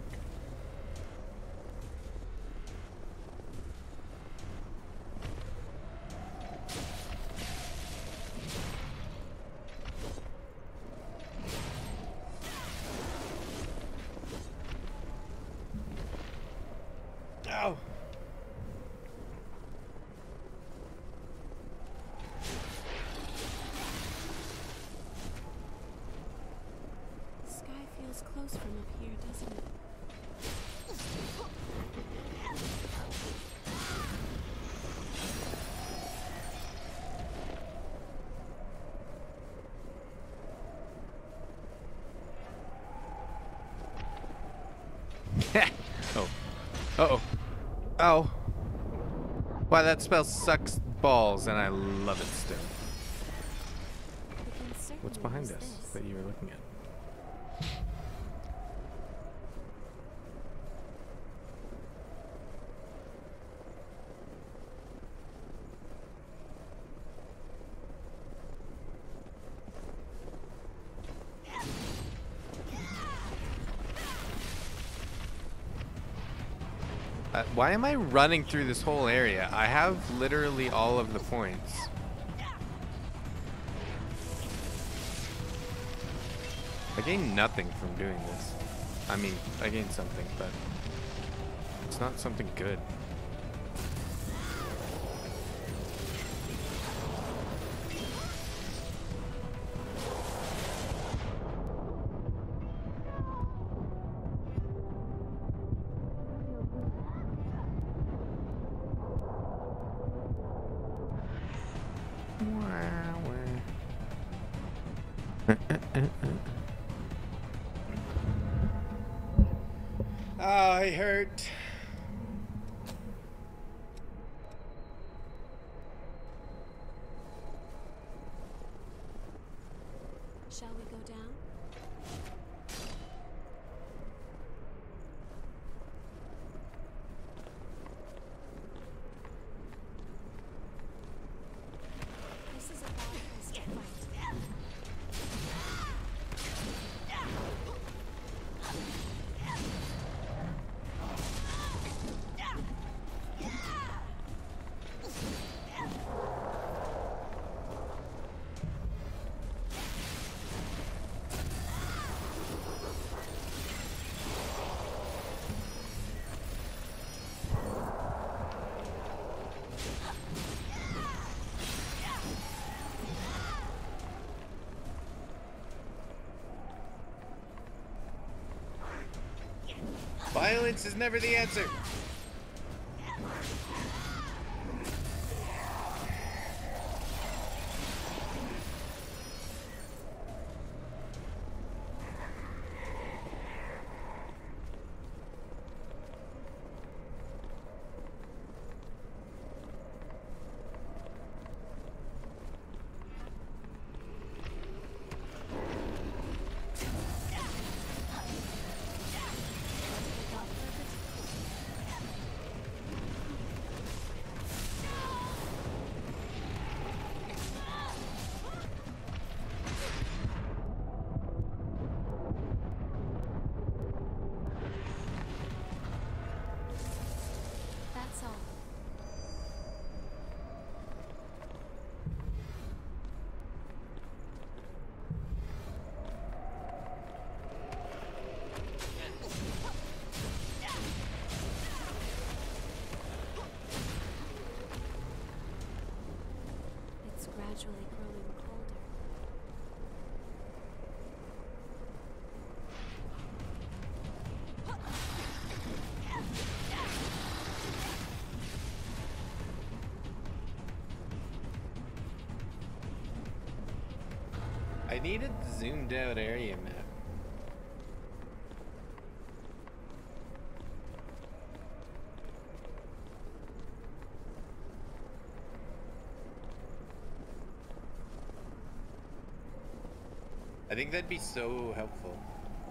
Ow. The sky feels close from up here, doesn't it? Oh. Uh-oh. Ow. Why, that spell sucks balls, and I love it still. We can certainly What's behind use us this. that you were looking at? Why am I running through this whole area? I have literally all of the points. I gain nothing from doing this. I mean, I gain something, but it's not something good. Oh, I hurt. Shall we go down? This is a bad place to fight. Violence is never the answer. That's all. It's gradually growing colder. I needed the zoomed out area map. I think that'd be so helpful.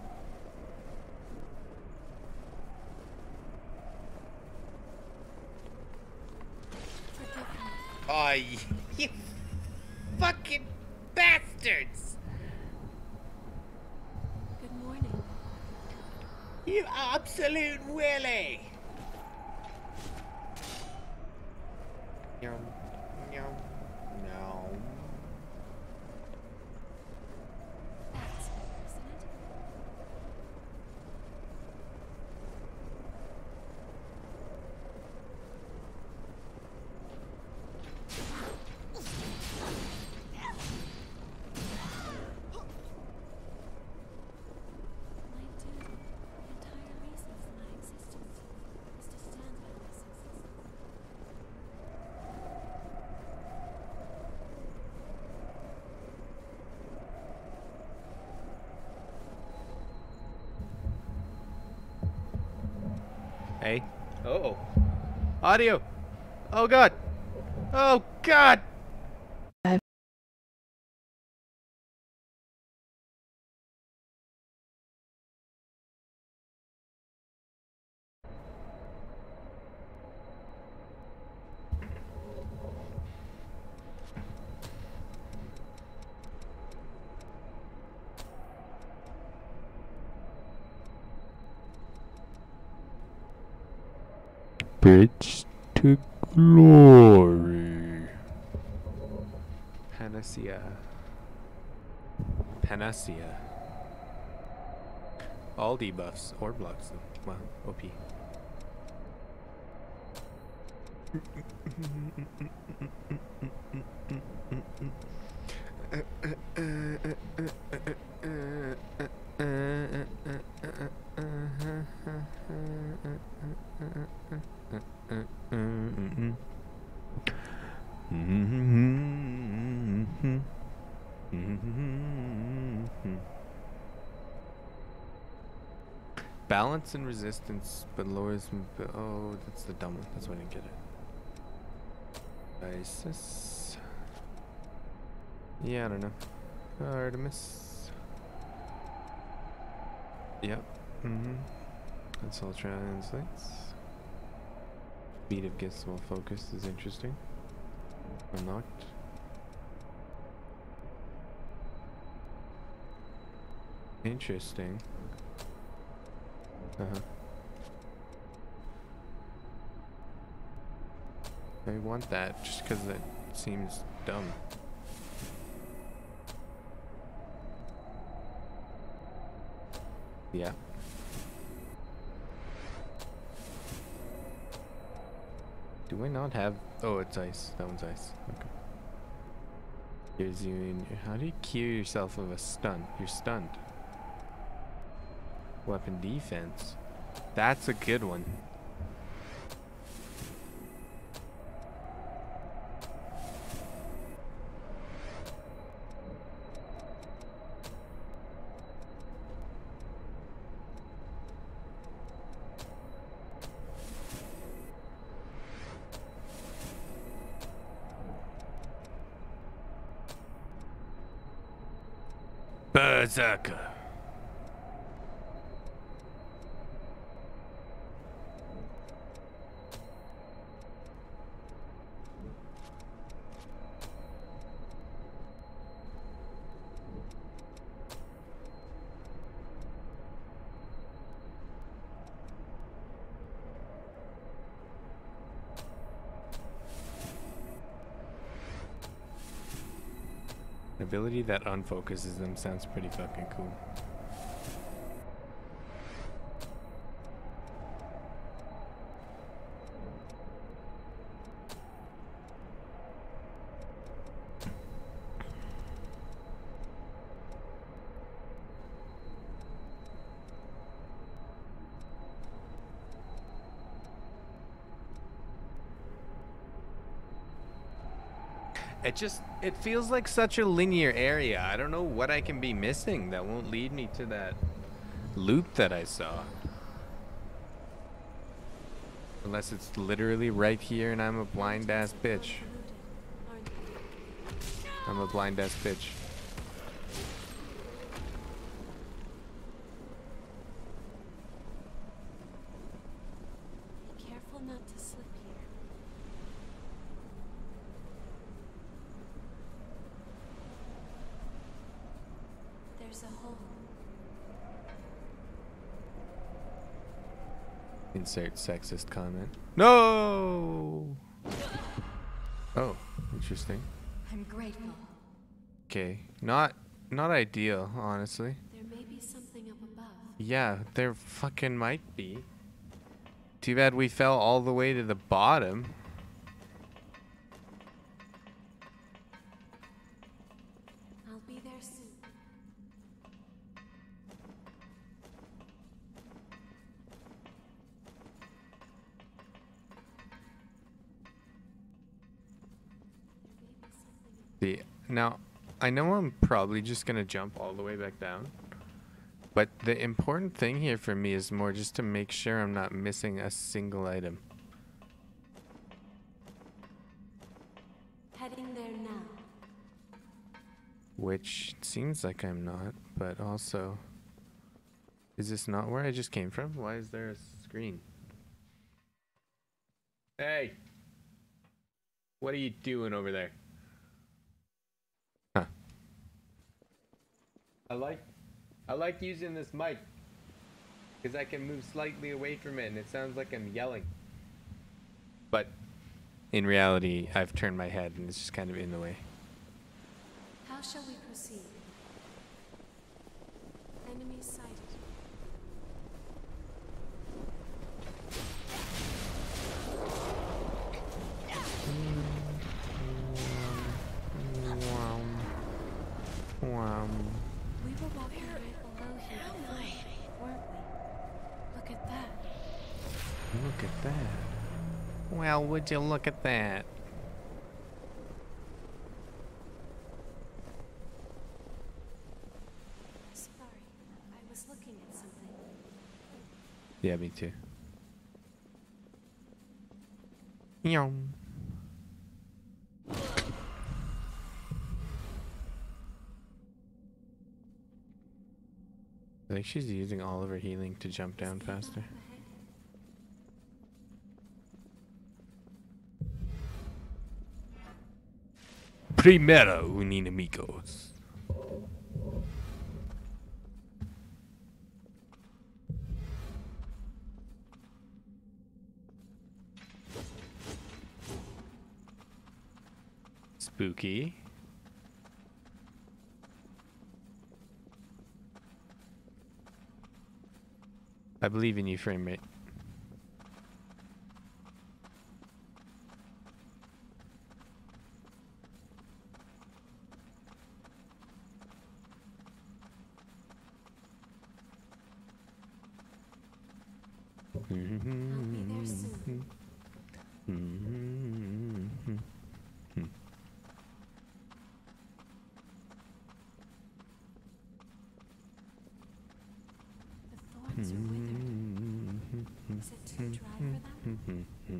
Oh, you fucking bastards! Good morning. You absolute willy! Yum, yum, no. That's better, isn't it? My duty, the entire reason for my existence, is to stand by my successors. Hey. Uh-oh. Audio. Oh god. Oh god. Bridge to glory. Panacea. Panacea. All debuffs or blocks them. Wow, OP. Balance and resistance, but lowers. Oh, that's the dumb one. That's why I didn't get it. Isis. Yeah, I don't know. Artemis. Yep. That's all translates. Speed of gets while focused is interesting. Unlocked. Interesting. I want that just because it seems dumb. Yeah. Do I not have? Oh, it's ice. That one's ice. Okay. Here's you in. How do you cure yourself of a stun? You're stunned. Weapon defense. That's a good one. Berserker. An ability that unfocuses them sounds pretty fucking cool. It feels like such a linear area. I don't know what I can be missing that won't lead me to that loop that I saw. Unless it's literally right here and I'm a blind ass bitch. I'm a blind ass bitch. Be careful not to slip here. There's a hole. Insert sexist comment. No! Oh, interesting. I'm grateful. Okay, not ideal, honestly. There may be something up above. Yeah, there fucking might be. Too bad we fell all the way to the bottom. I'll be there soon. See, now, I know I'm probably just gonna jump all the way back down. But the important thing here for me is more just to make sure I'm not missing a single item. Heading there now. Which seems like I'm not, but also... Is this not where I just came from? Why is there a screen? Hey! What are you doing over there? Huh. I like using this mic because I can move slightly away from it and it sounds like I'm yelling. But in reality, I've turned my head and it's just kind of in the way. How shall we proceed? Enemies sighted. Wow. We were walking right below here, weren't we? Look at that. Look at that. Well, would you look at that? Sorry, I was looking at something. Yeah, me too. Yum. I think she's using all of her healing to jump down faster. Primero, enemigos. Spooky. I believe in you, frame rate. I'll be there soon. The thorns are withered. Is it too dry for them?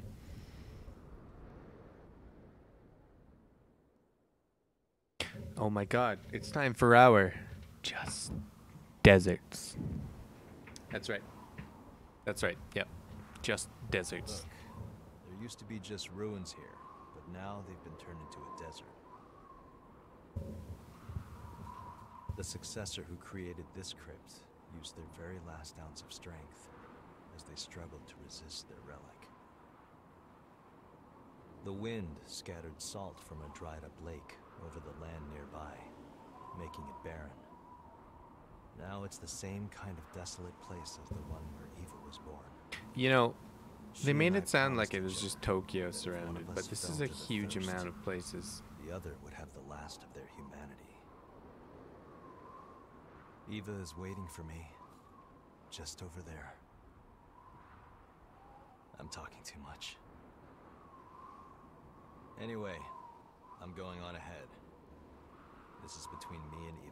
Oh my god, it's time for our just deserts. That's right. That's right. Yep. Just deserts. Look, there used to be just ruins here, but now they've been turned into a desert. The successor who created this crypt used their very last ounce of strength as they struggled to resist their relic. The wind scattered salt from a dried-up lake over the land nearby, making it barren. Now it's the same kind of desolate place as the one where Eva was born. You know, they She made and I it sound promised like it was each just other Tokyo that if one surrounded, of but us this fell is a to the huge thirst, amount of places. the other would have the last of their humanity. Eva is waiting for me, just over there. I'm talking too much. Anyway, I'm going on ahead. This is between me and Eva.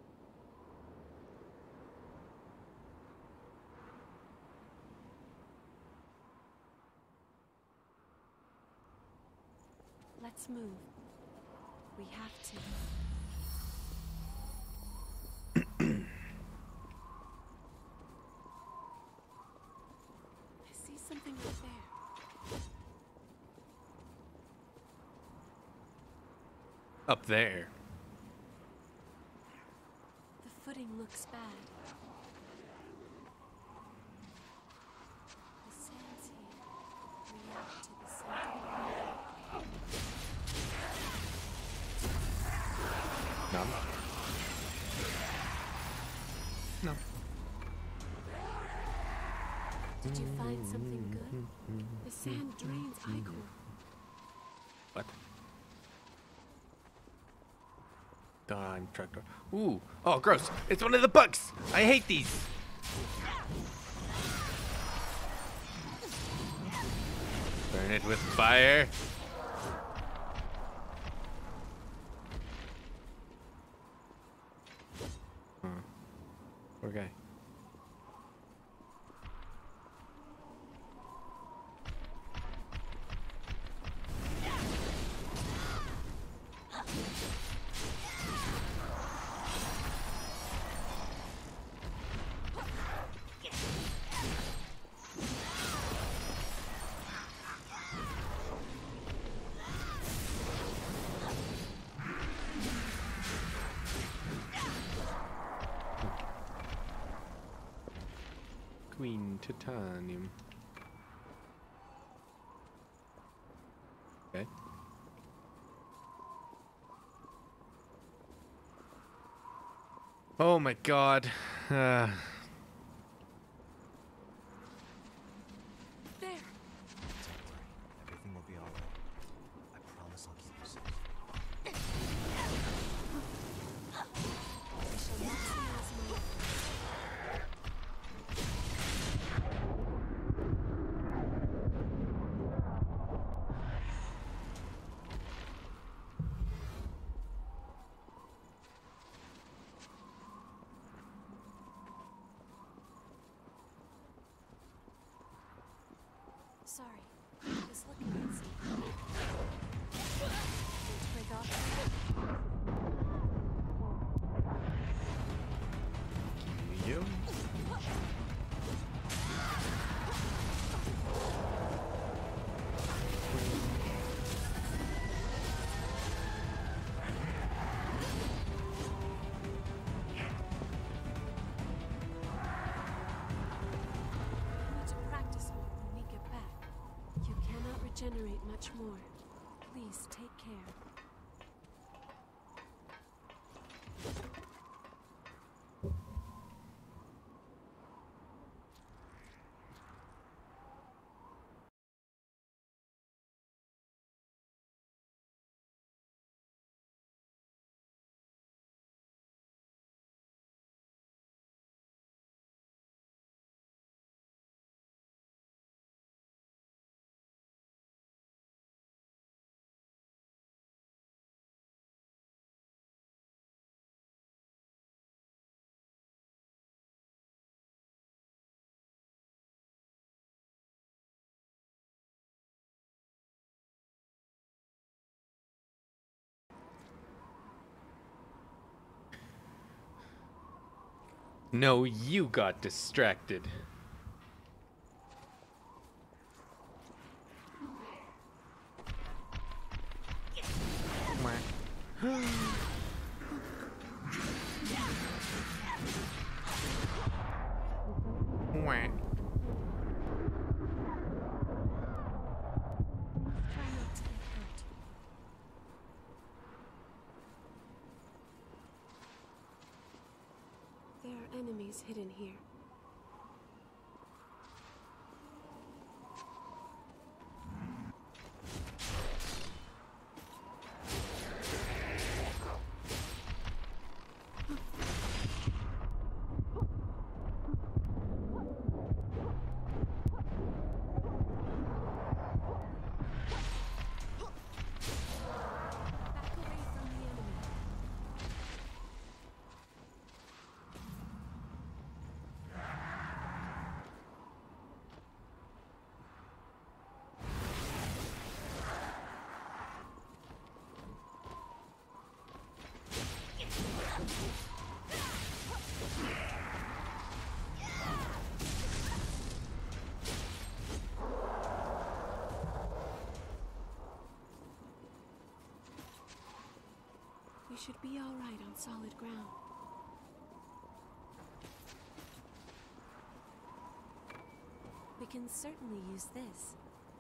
Let's move. We have to. I see something right there. Up there. The footing looks bad. The sands here react to the scent of the No. No. Did you find something good? The sand drains ichor. What? I'm tractor. Ooh. Oh, gross. It's one of the bugs. I hate these. Burn it with fire. Okay. Queen Titanium. Okay. Oh my god. There. Everything will be alright. I promise I'll keep you safe. I shall maximize my Sorry, just looking at something. Need to break off. You? Need to practice more when we get back. You cannot regenerate much more. Please take care. No, you got distracted. Wah. Try not to get hurt. There are enemies hidden here. Back away from the enemy. We should be all right on solid ground. We can certainly use this.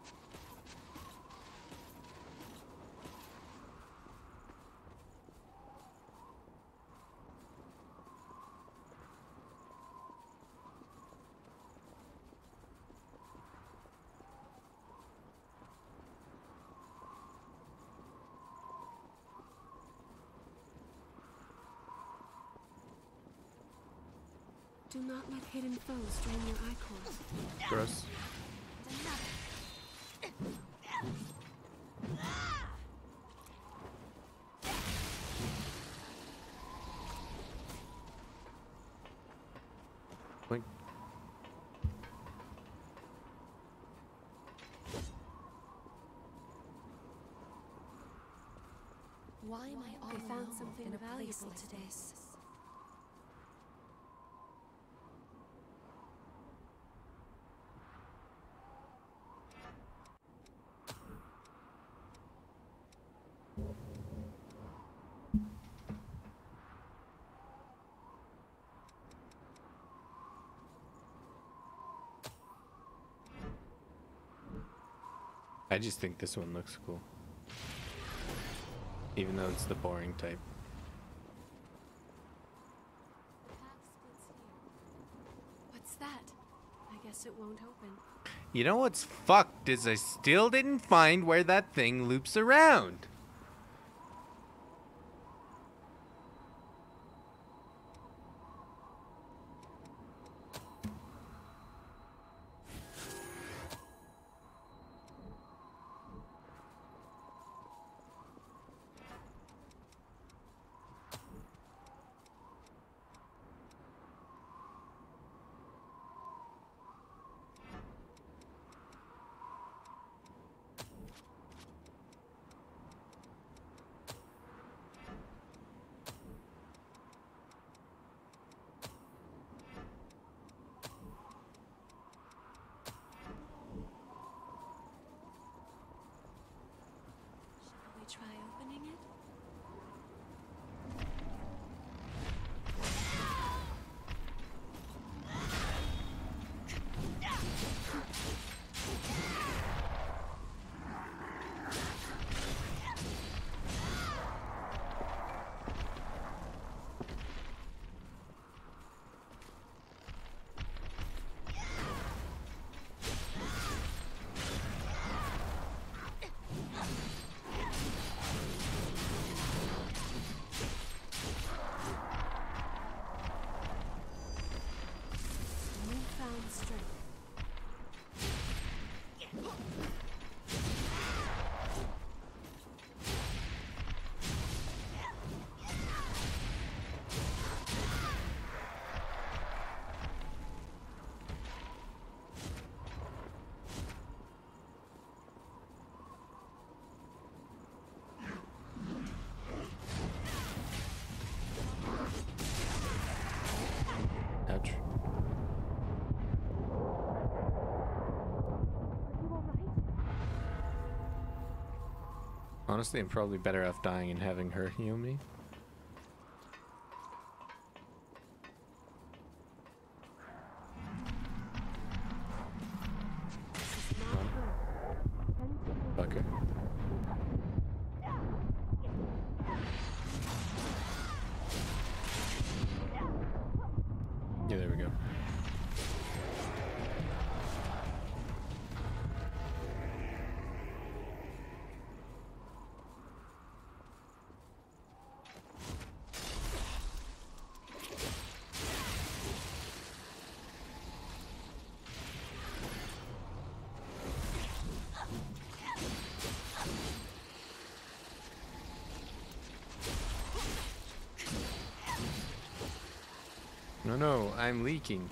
Do not let hidden foes drain your ichor. Gross. Like, Why am I all We found alone something in a valuable place like today. this? I just think this one looks cool. Even though it's the boring type. What's that? I guess it won't open. You know what's fucked is I still didn't find where that thing loops around. Honestly, I'm probably better off dying and having her heal me. Fucker. Yeah, there we go. No, no, I'm leaking.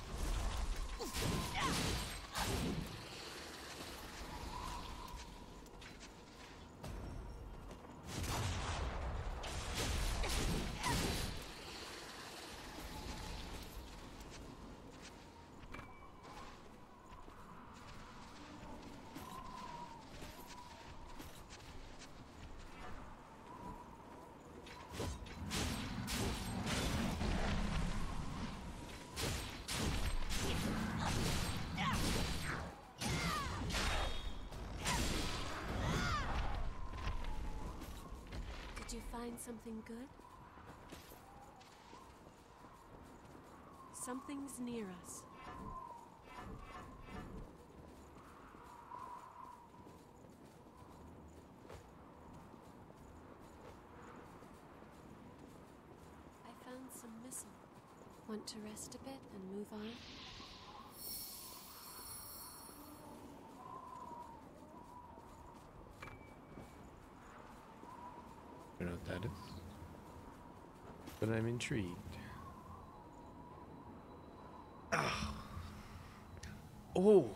Did you find something good? Something's near us. I found some missile. Want to rest a bit and move on? I don't know what that is. But I'm intrigued. Oh!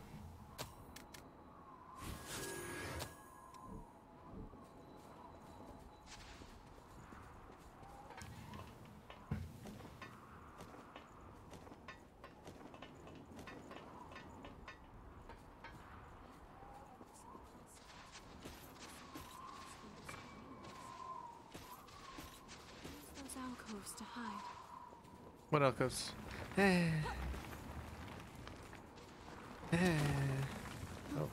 Use those alcoves to hide. What alcoves? Oh.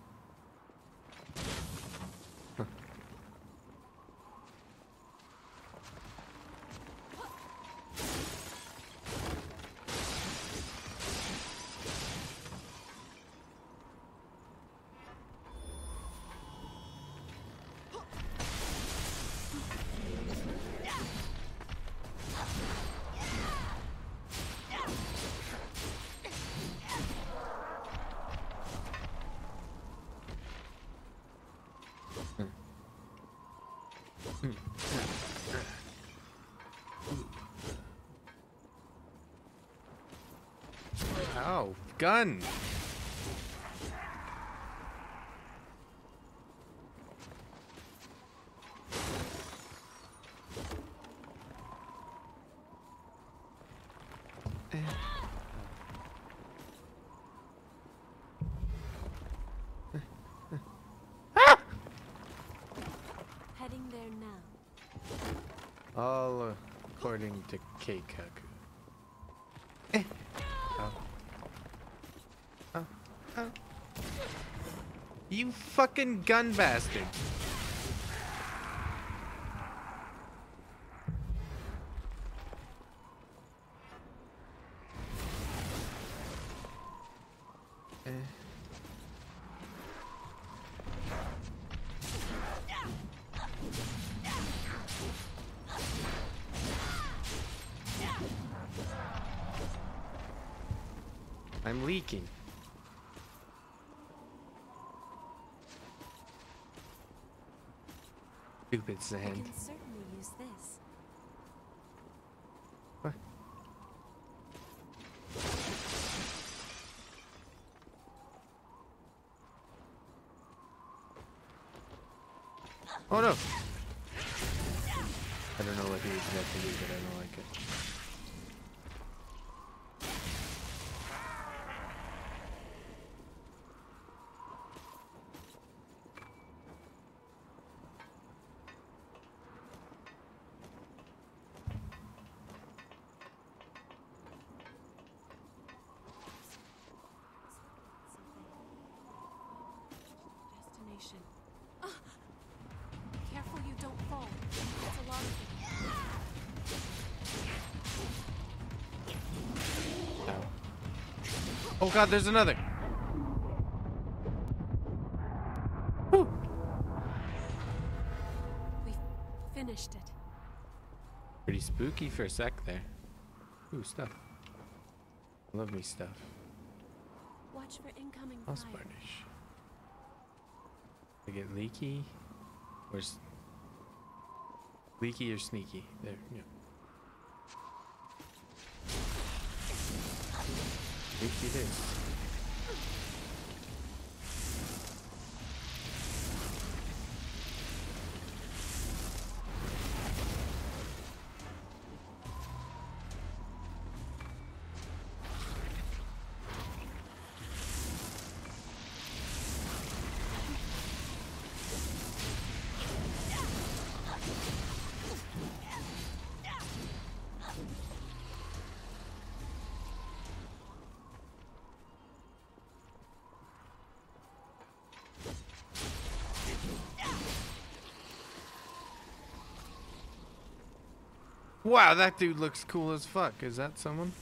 Huh. Ow, gun! Heading there now. All according to Keikaku. Oh. Oh. Oh. You fucking gun bastard. I'm leaking. Stupid I sand. can certainly use this. What? Oh no! I don't know what he exactly did, but I don't like it. station. Careful you don't fall. That's a lot of them. Ow. Oh god, there's another. Whew. We've finished it. Pretty spooky for a sec there. Ooh, stuff. Love me stuff. Watch for incoming House fire. varnish. I get leaky or leaky or sneaky. There, yeah. Leaky it is. Wow, that dude looks cool as fuck. Is that someone?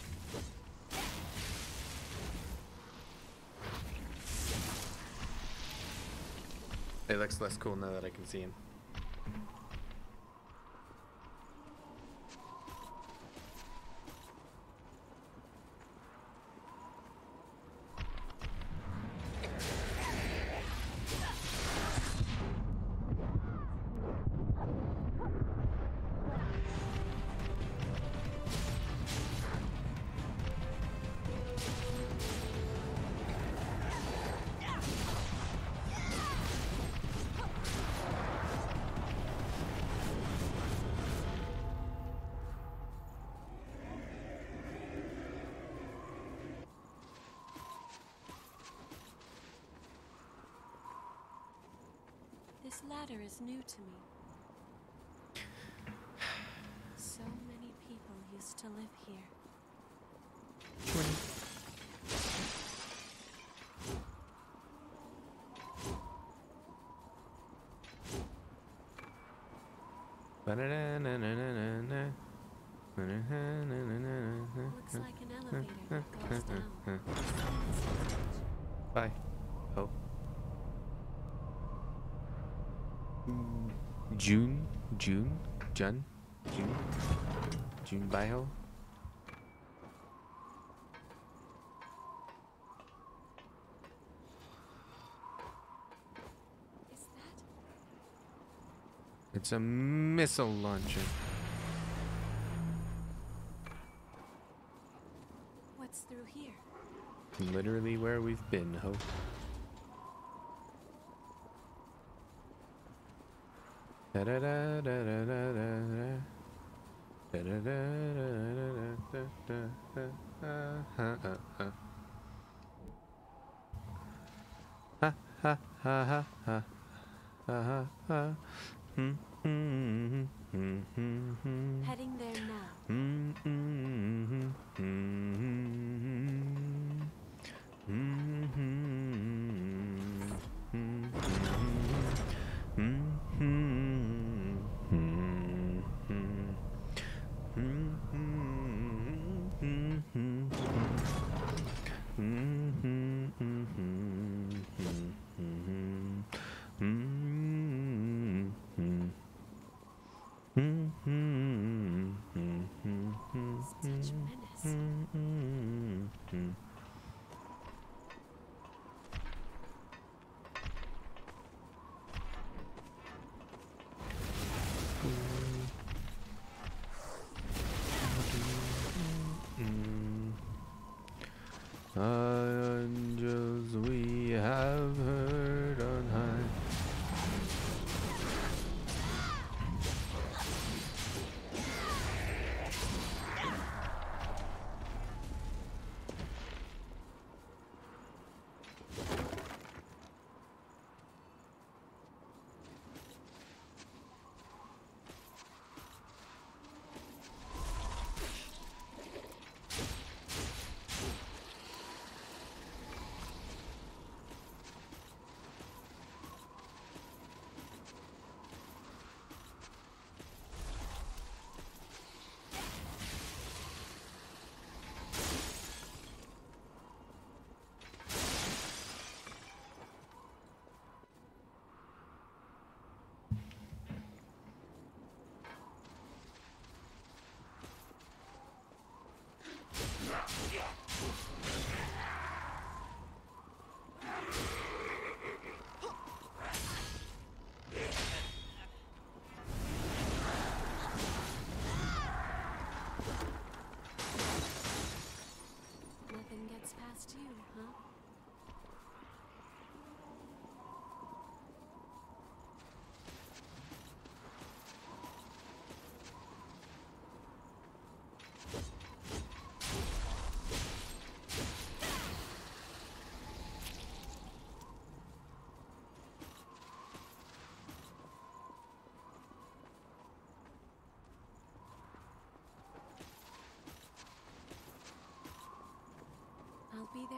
It looks less cool now that I can see him. This ladder is new to me. So many people used to live here. Looks like an elevator that goes down. Bye. Oh. June? Baiho? Is that? It's a missile launcher. What's through here? Literally where we've been, ho. Da da da da da da da. Da da da da da da da. Ha ha ha ha ha ha ha ha. Heading there now.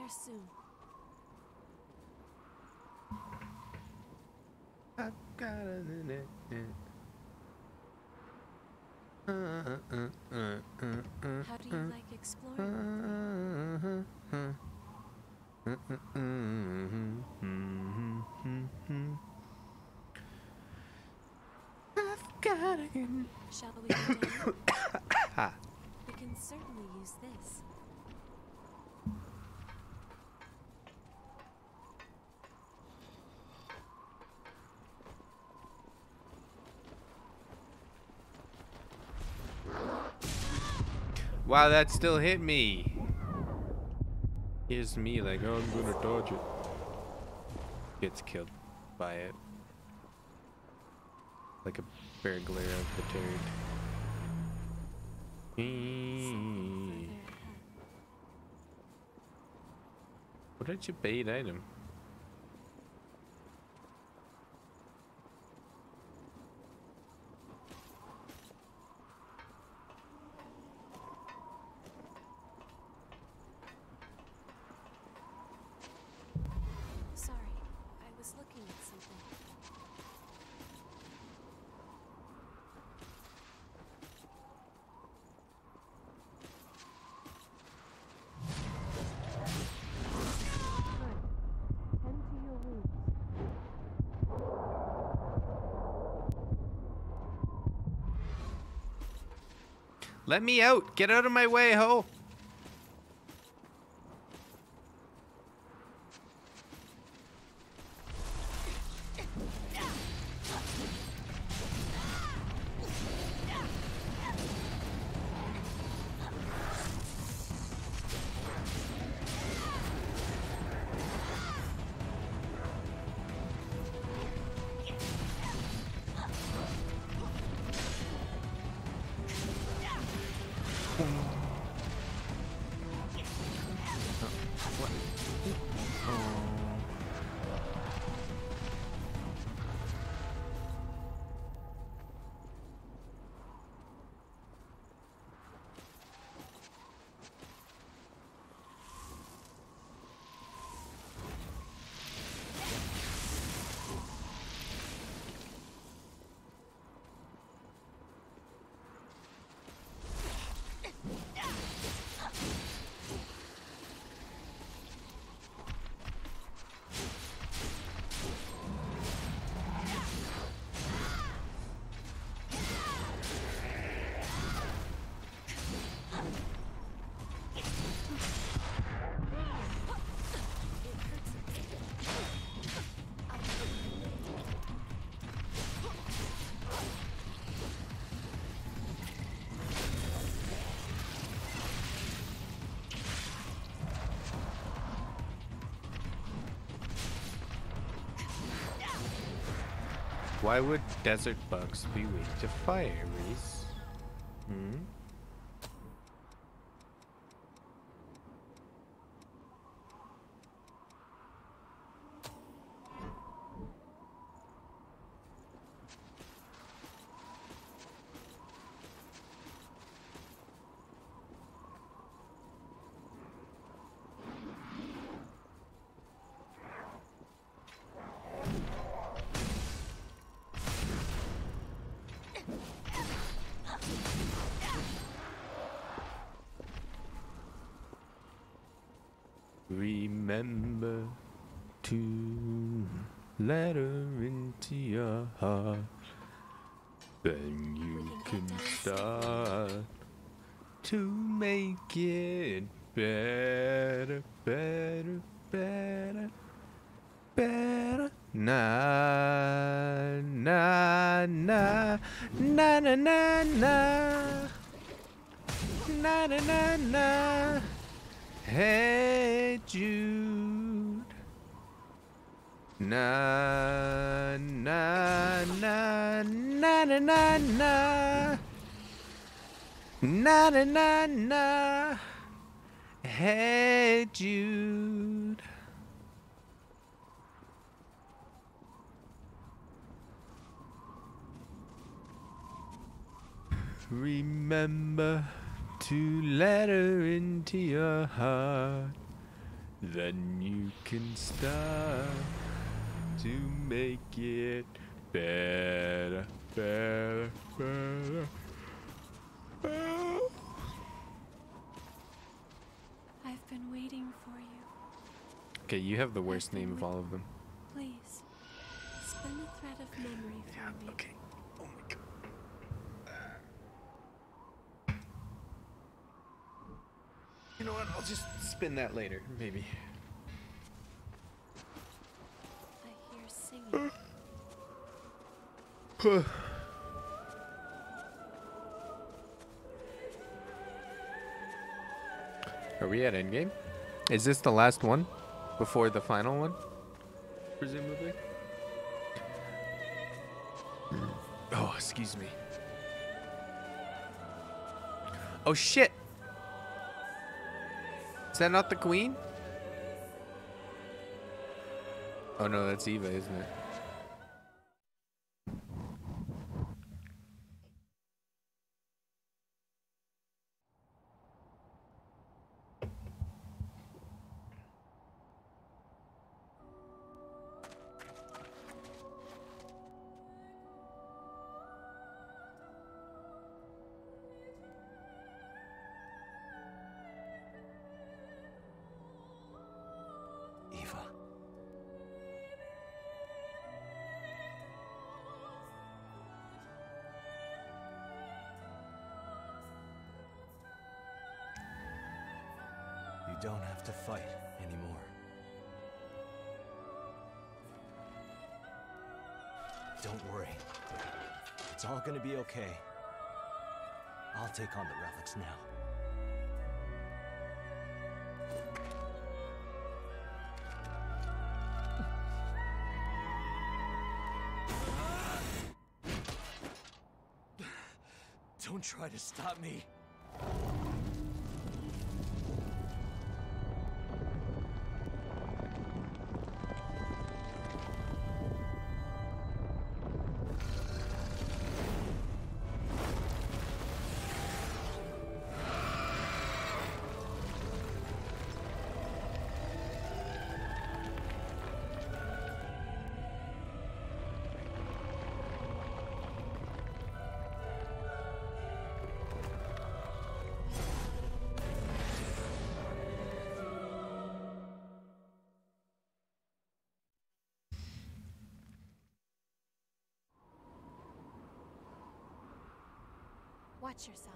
there soon. I've got a minute. How do you like exploring? I've got it. Shall we go down? We can certainly use this. Wow, that still hit me. Here's me like, oh, I'm gonna dodge it. Gets killed by it. Like a burglar of the turd. What did you bait item? Sorry, I was looking at something. Good. Tend to your wounds. Let me out! Get out of my way, ho! Why would desert bugs be weak to fire, Reese? Hmm? Remember to let her into your heart. Then you can start to make it better, better, better, better. Na na na na na na na na na na na. Hey Jude. Na na na na na na na na na na na. Hey Jude. Remember to let her into your heart. then you can start to make it better, better, better. I've been waiting for you. Okay, you have the worst name of all of them. Please, spin a thread of memory for me. Okay. Oh my god. You know what? I'll just spin that later, maybe. I hear singing. Are we at endgame? Is this the last one? Before the final one? Presumably? Oh, excuse me. Oh shit! Is that not the queen? Oh no, that's Eva, isn't it? Eva. You don't have to fight anymore. Don't worry. It's all gonna be okay. I'll take on the relics now. Don't try to stop me. Watch yourself.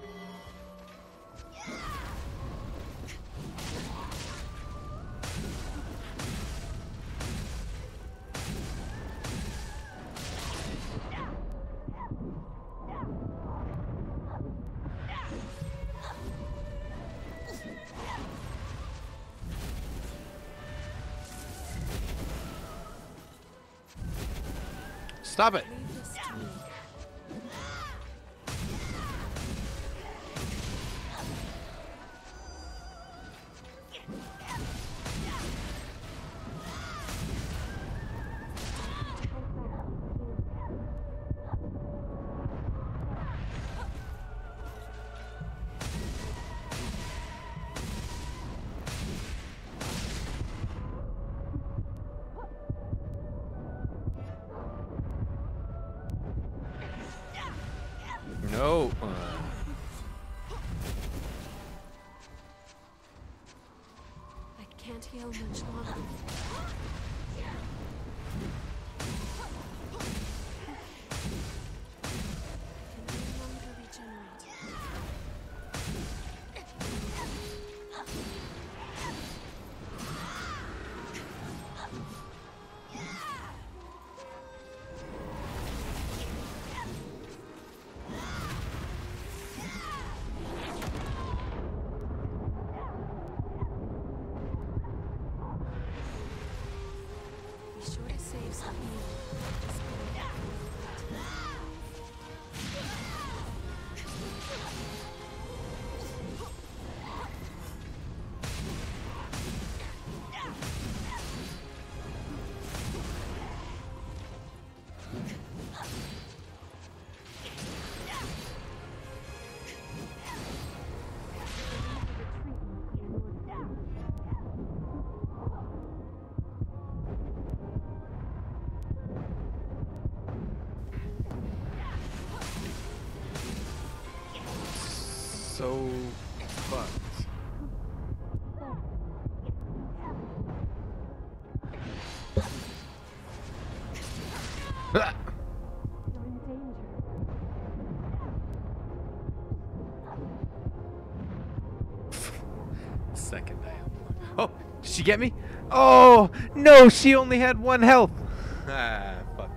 Stop it! Leave this to me. No. I can't heal much longer. I can no longer regenerate. so fucked. Ah! You're in danger. Second I am. Oh, did she get me? Oh, no, she only had 1 health. Ah, fuck.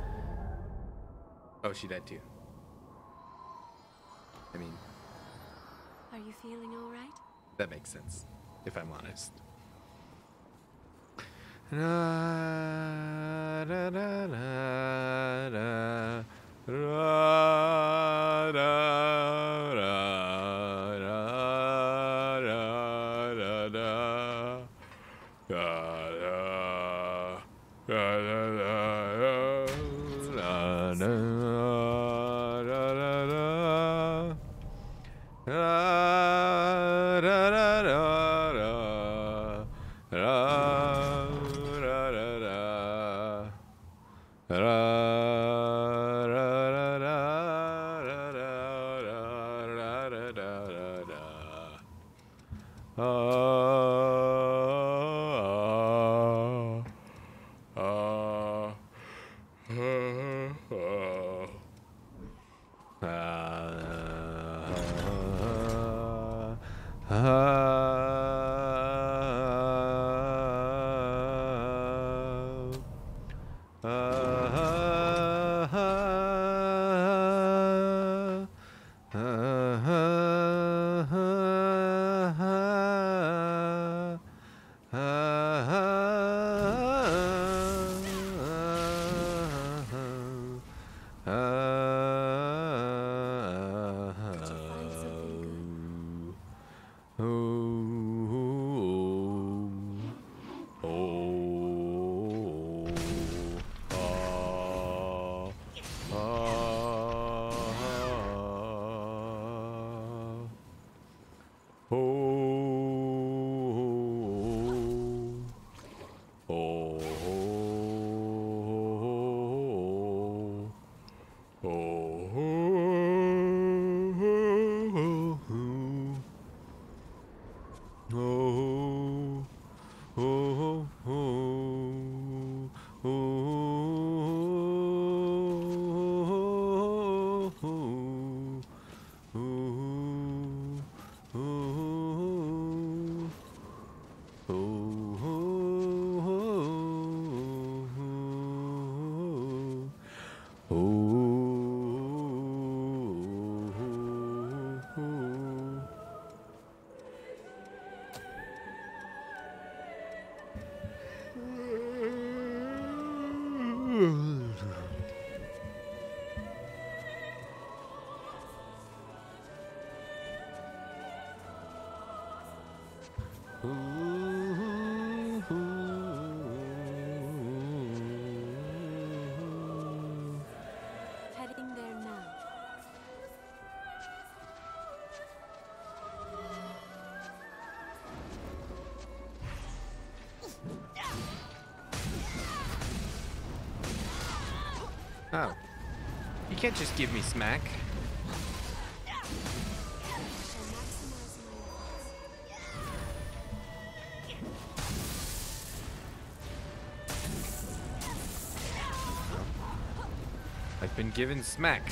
Oh, she died too. I mean, Are you feeling all right? that makes sense, if I'm honest. Heading there now. Oh. You can't just give me smack. I shall maximize my efforts. I've been given smack.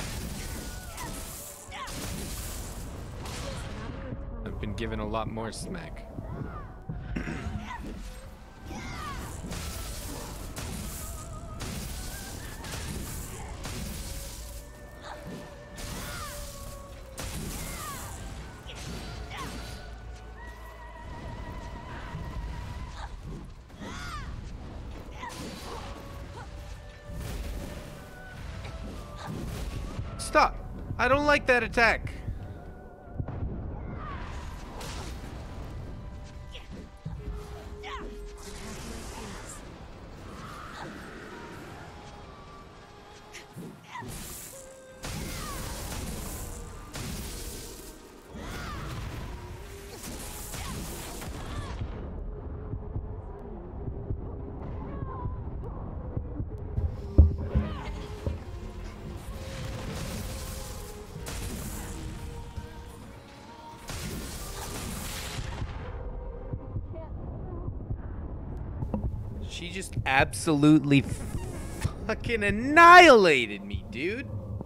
I've been given a lot more smack. Stop! I don't like that attack. She just absolutely fucking annihilated me, dude.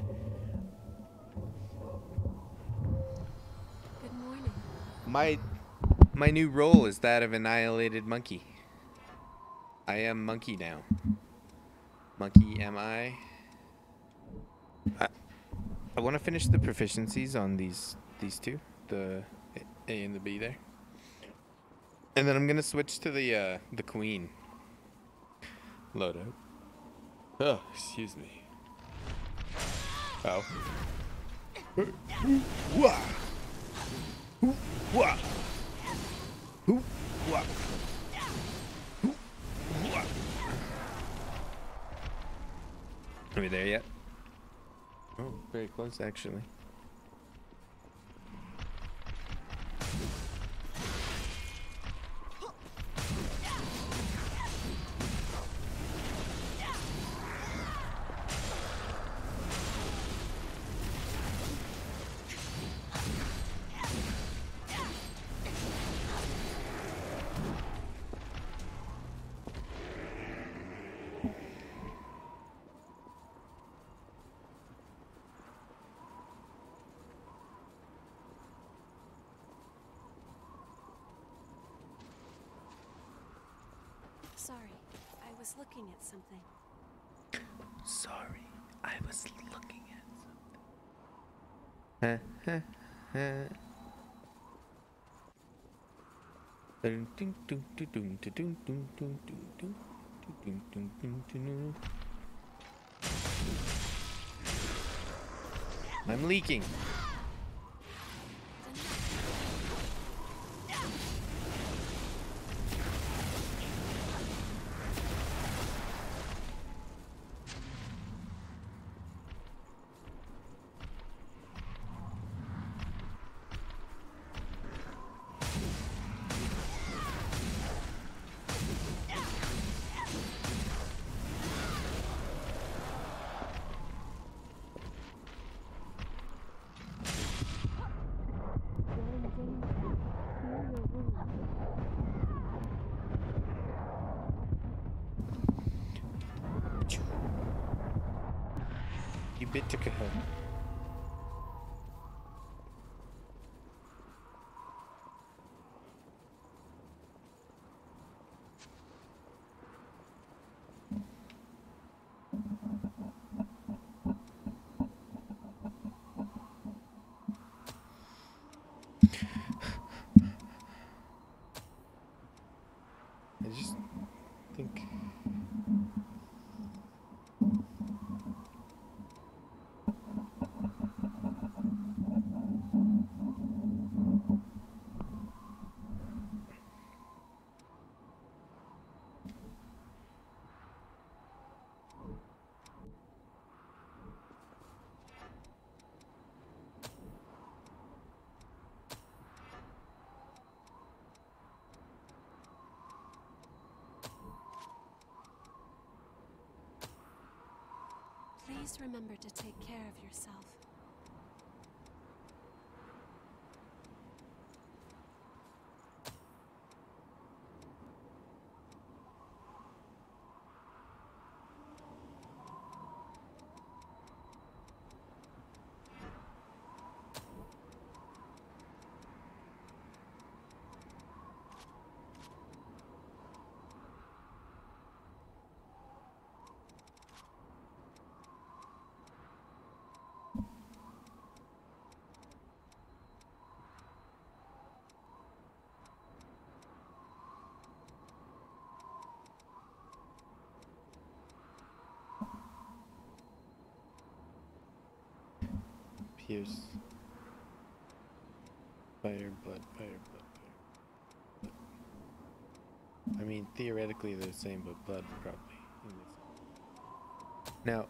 Good morning. My new role is that of annihilated monkey. I am monkey now. Monkey am I. I want to finish the proficiencies on these two, the A and the B there. And then I'm gonna switch to the queen. Load out. Oh, excuse me. Oh. Wah. Wah. Wah. Are we there yet? Oh, very close actually. Sorry, I was looking at something. Sorry, I was looking at something. I'm leaking. You bit took a hit. I just think Please remember to take care of yourself. Pierce. Fire, blood, fire, blood, fire. I mean, theoretically they're the same, but blood probably. Now,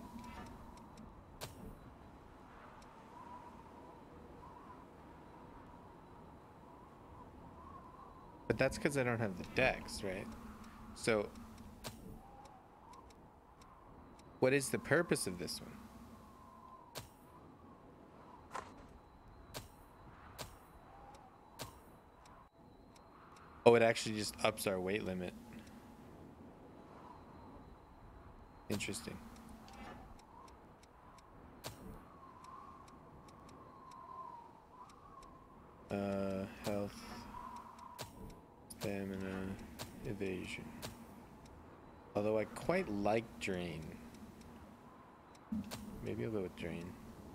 but that's because I don't have the dex, right? So, what is the purpose of this one? Oh, it actually just ups our weight limit. Interesting. Health, stamina, evasion. Although I quite like drain. Maybe I'll go with drain.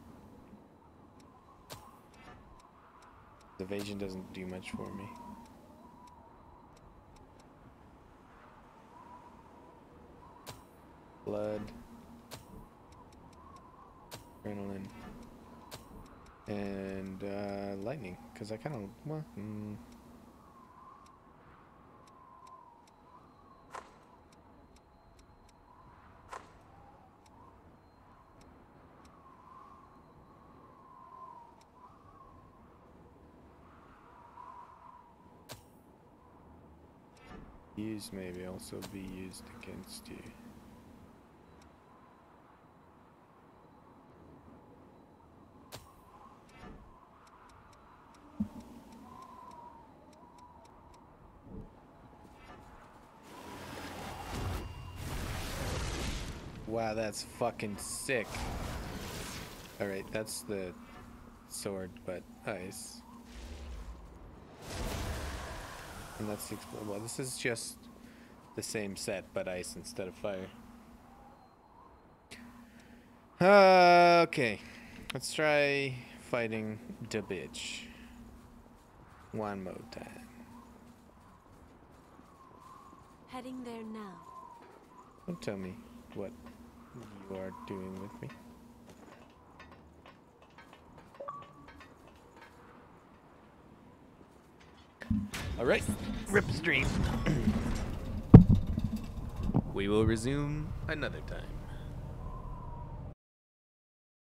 Evasion doesn't do much for me. Blood. Adrenaline. And lightning, because I kind of, well, use maybe also be used against you. Wow, that's fucking sick. Alright, that's the sword, but ice. And that's well, this is just the same set, but ice instead of fire. Okay. Let's try fighting the bitch. One more time. Heading there now. Don't tell me what you are doing with me. Alright, rip stream. We will resume another time.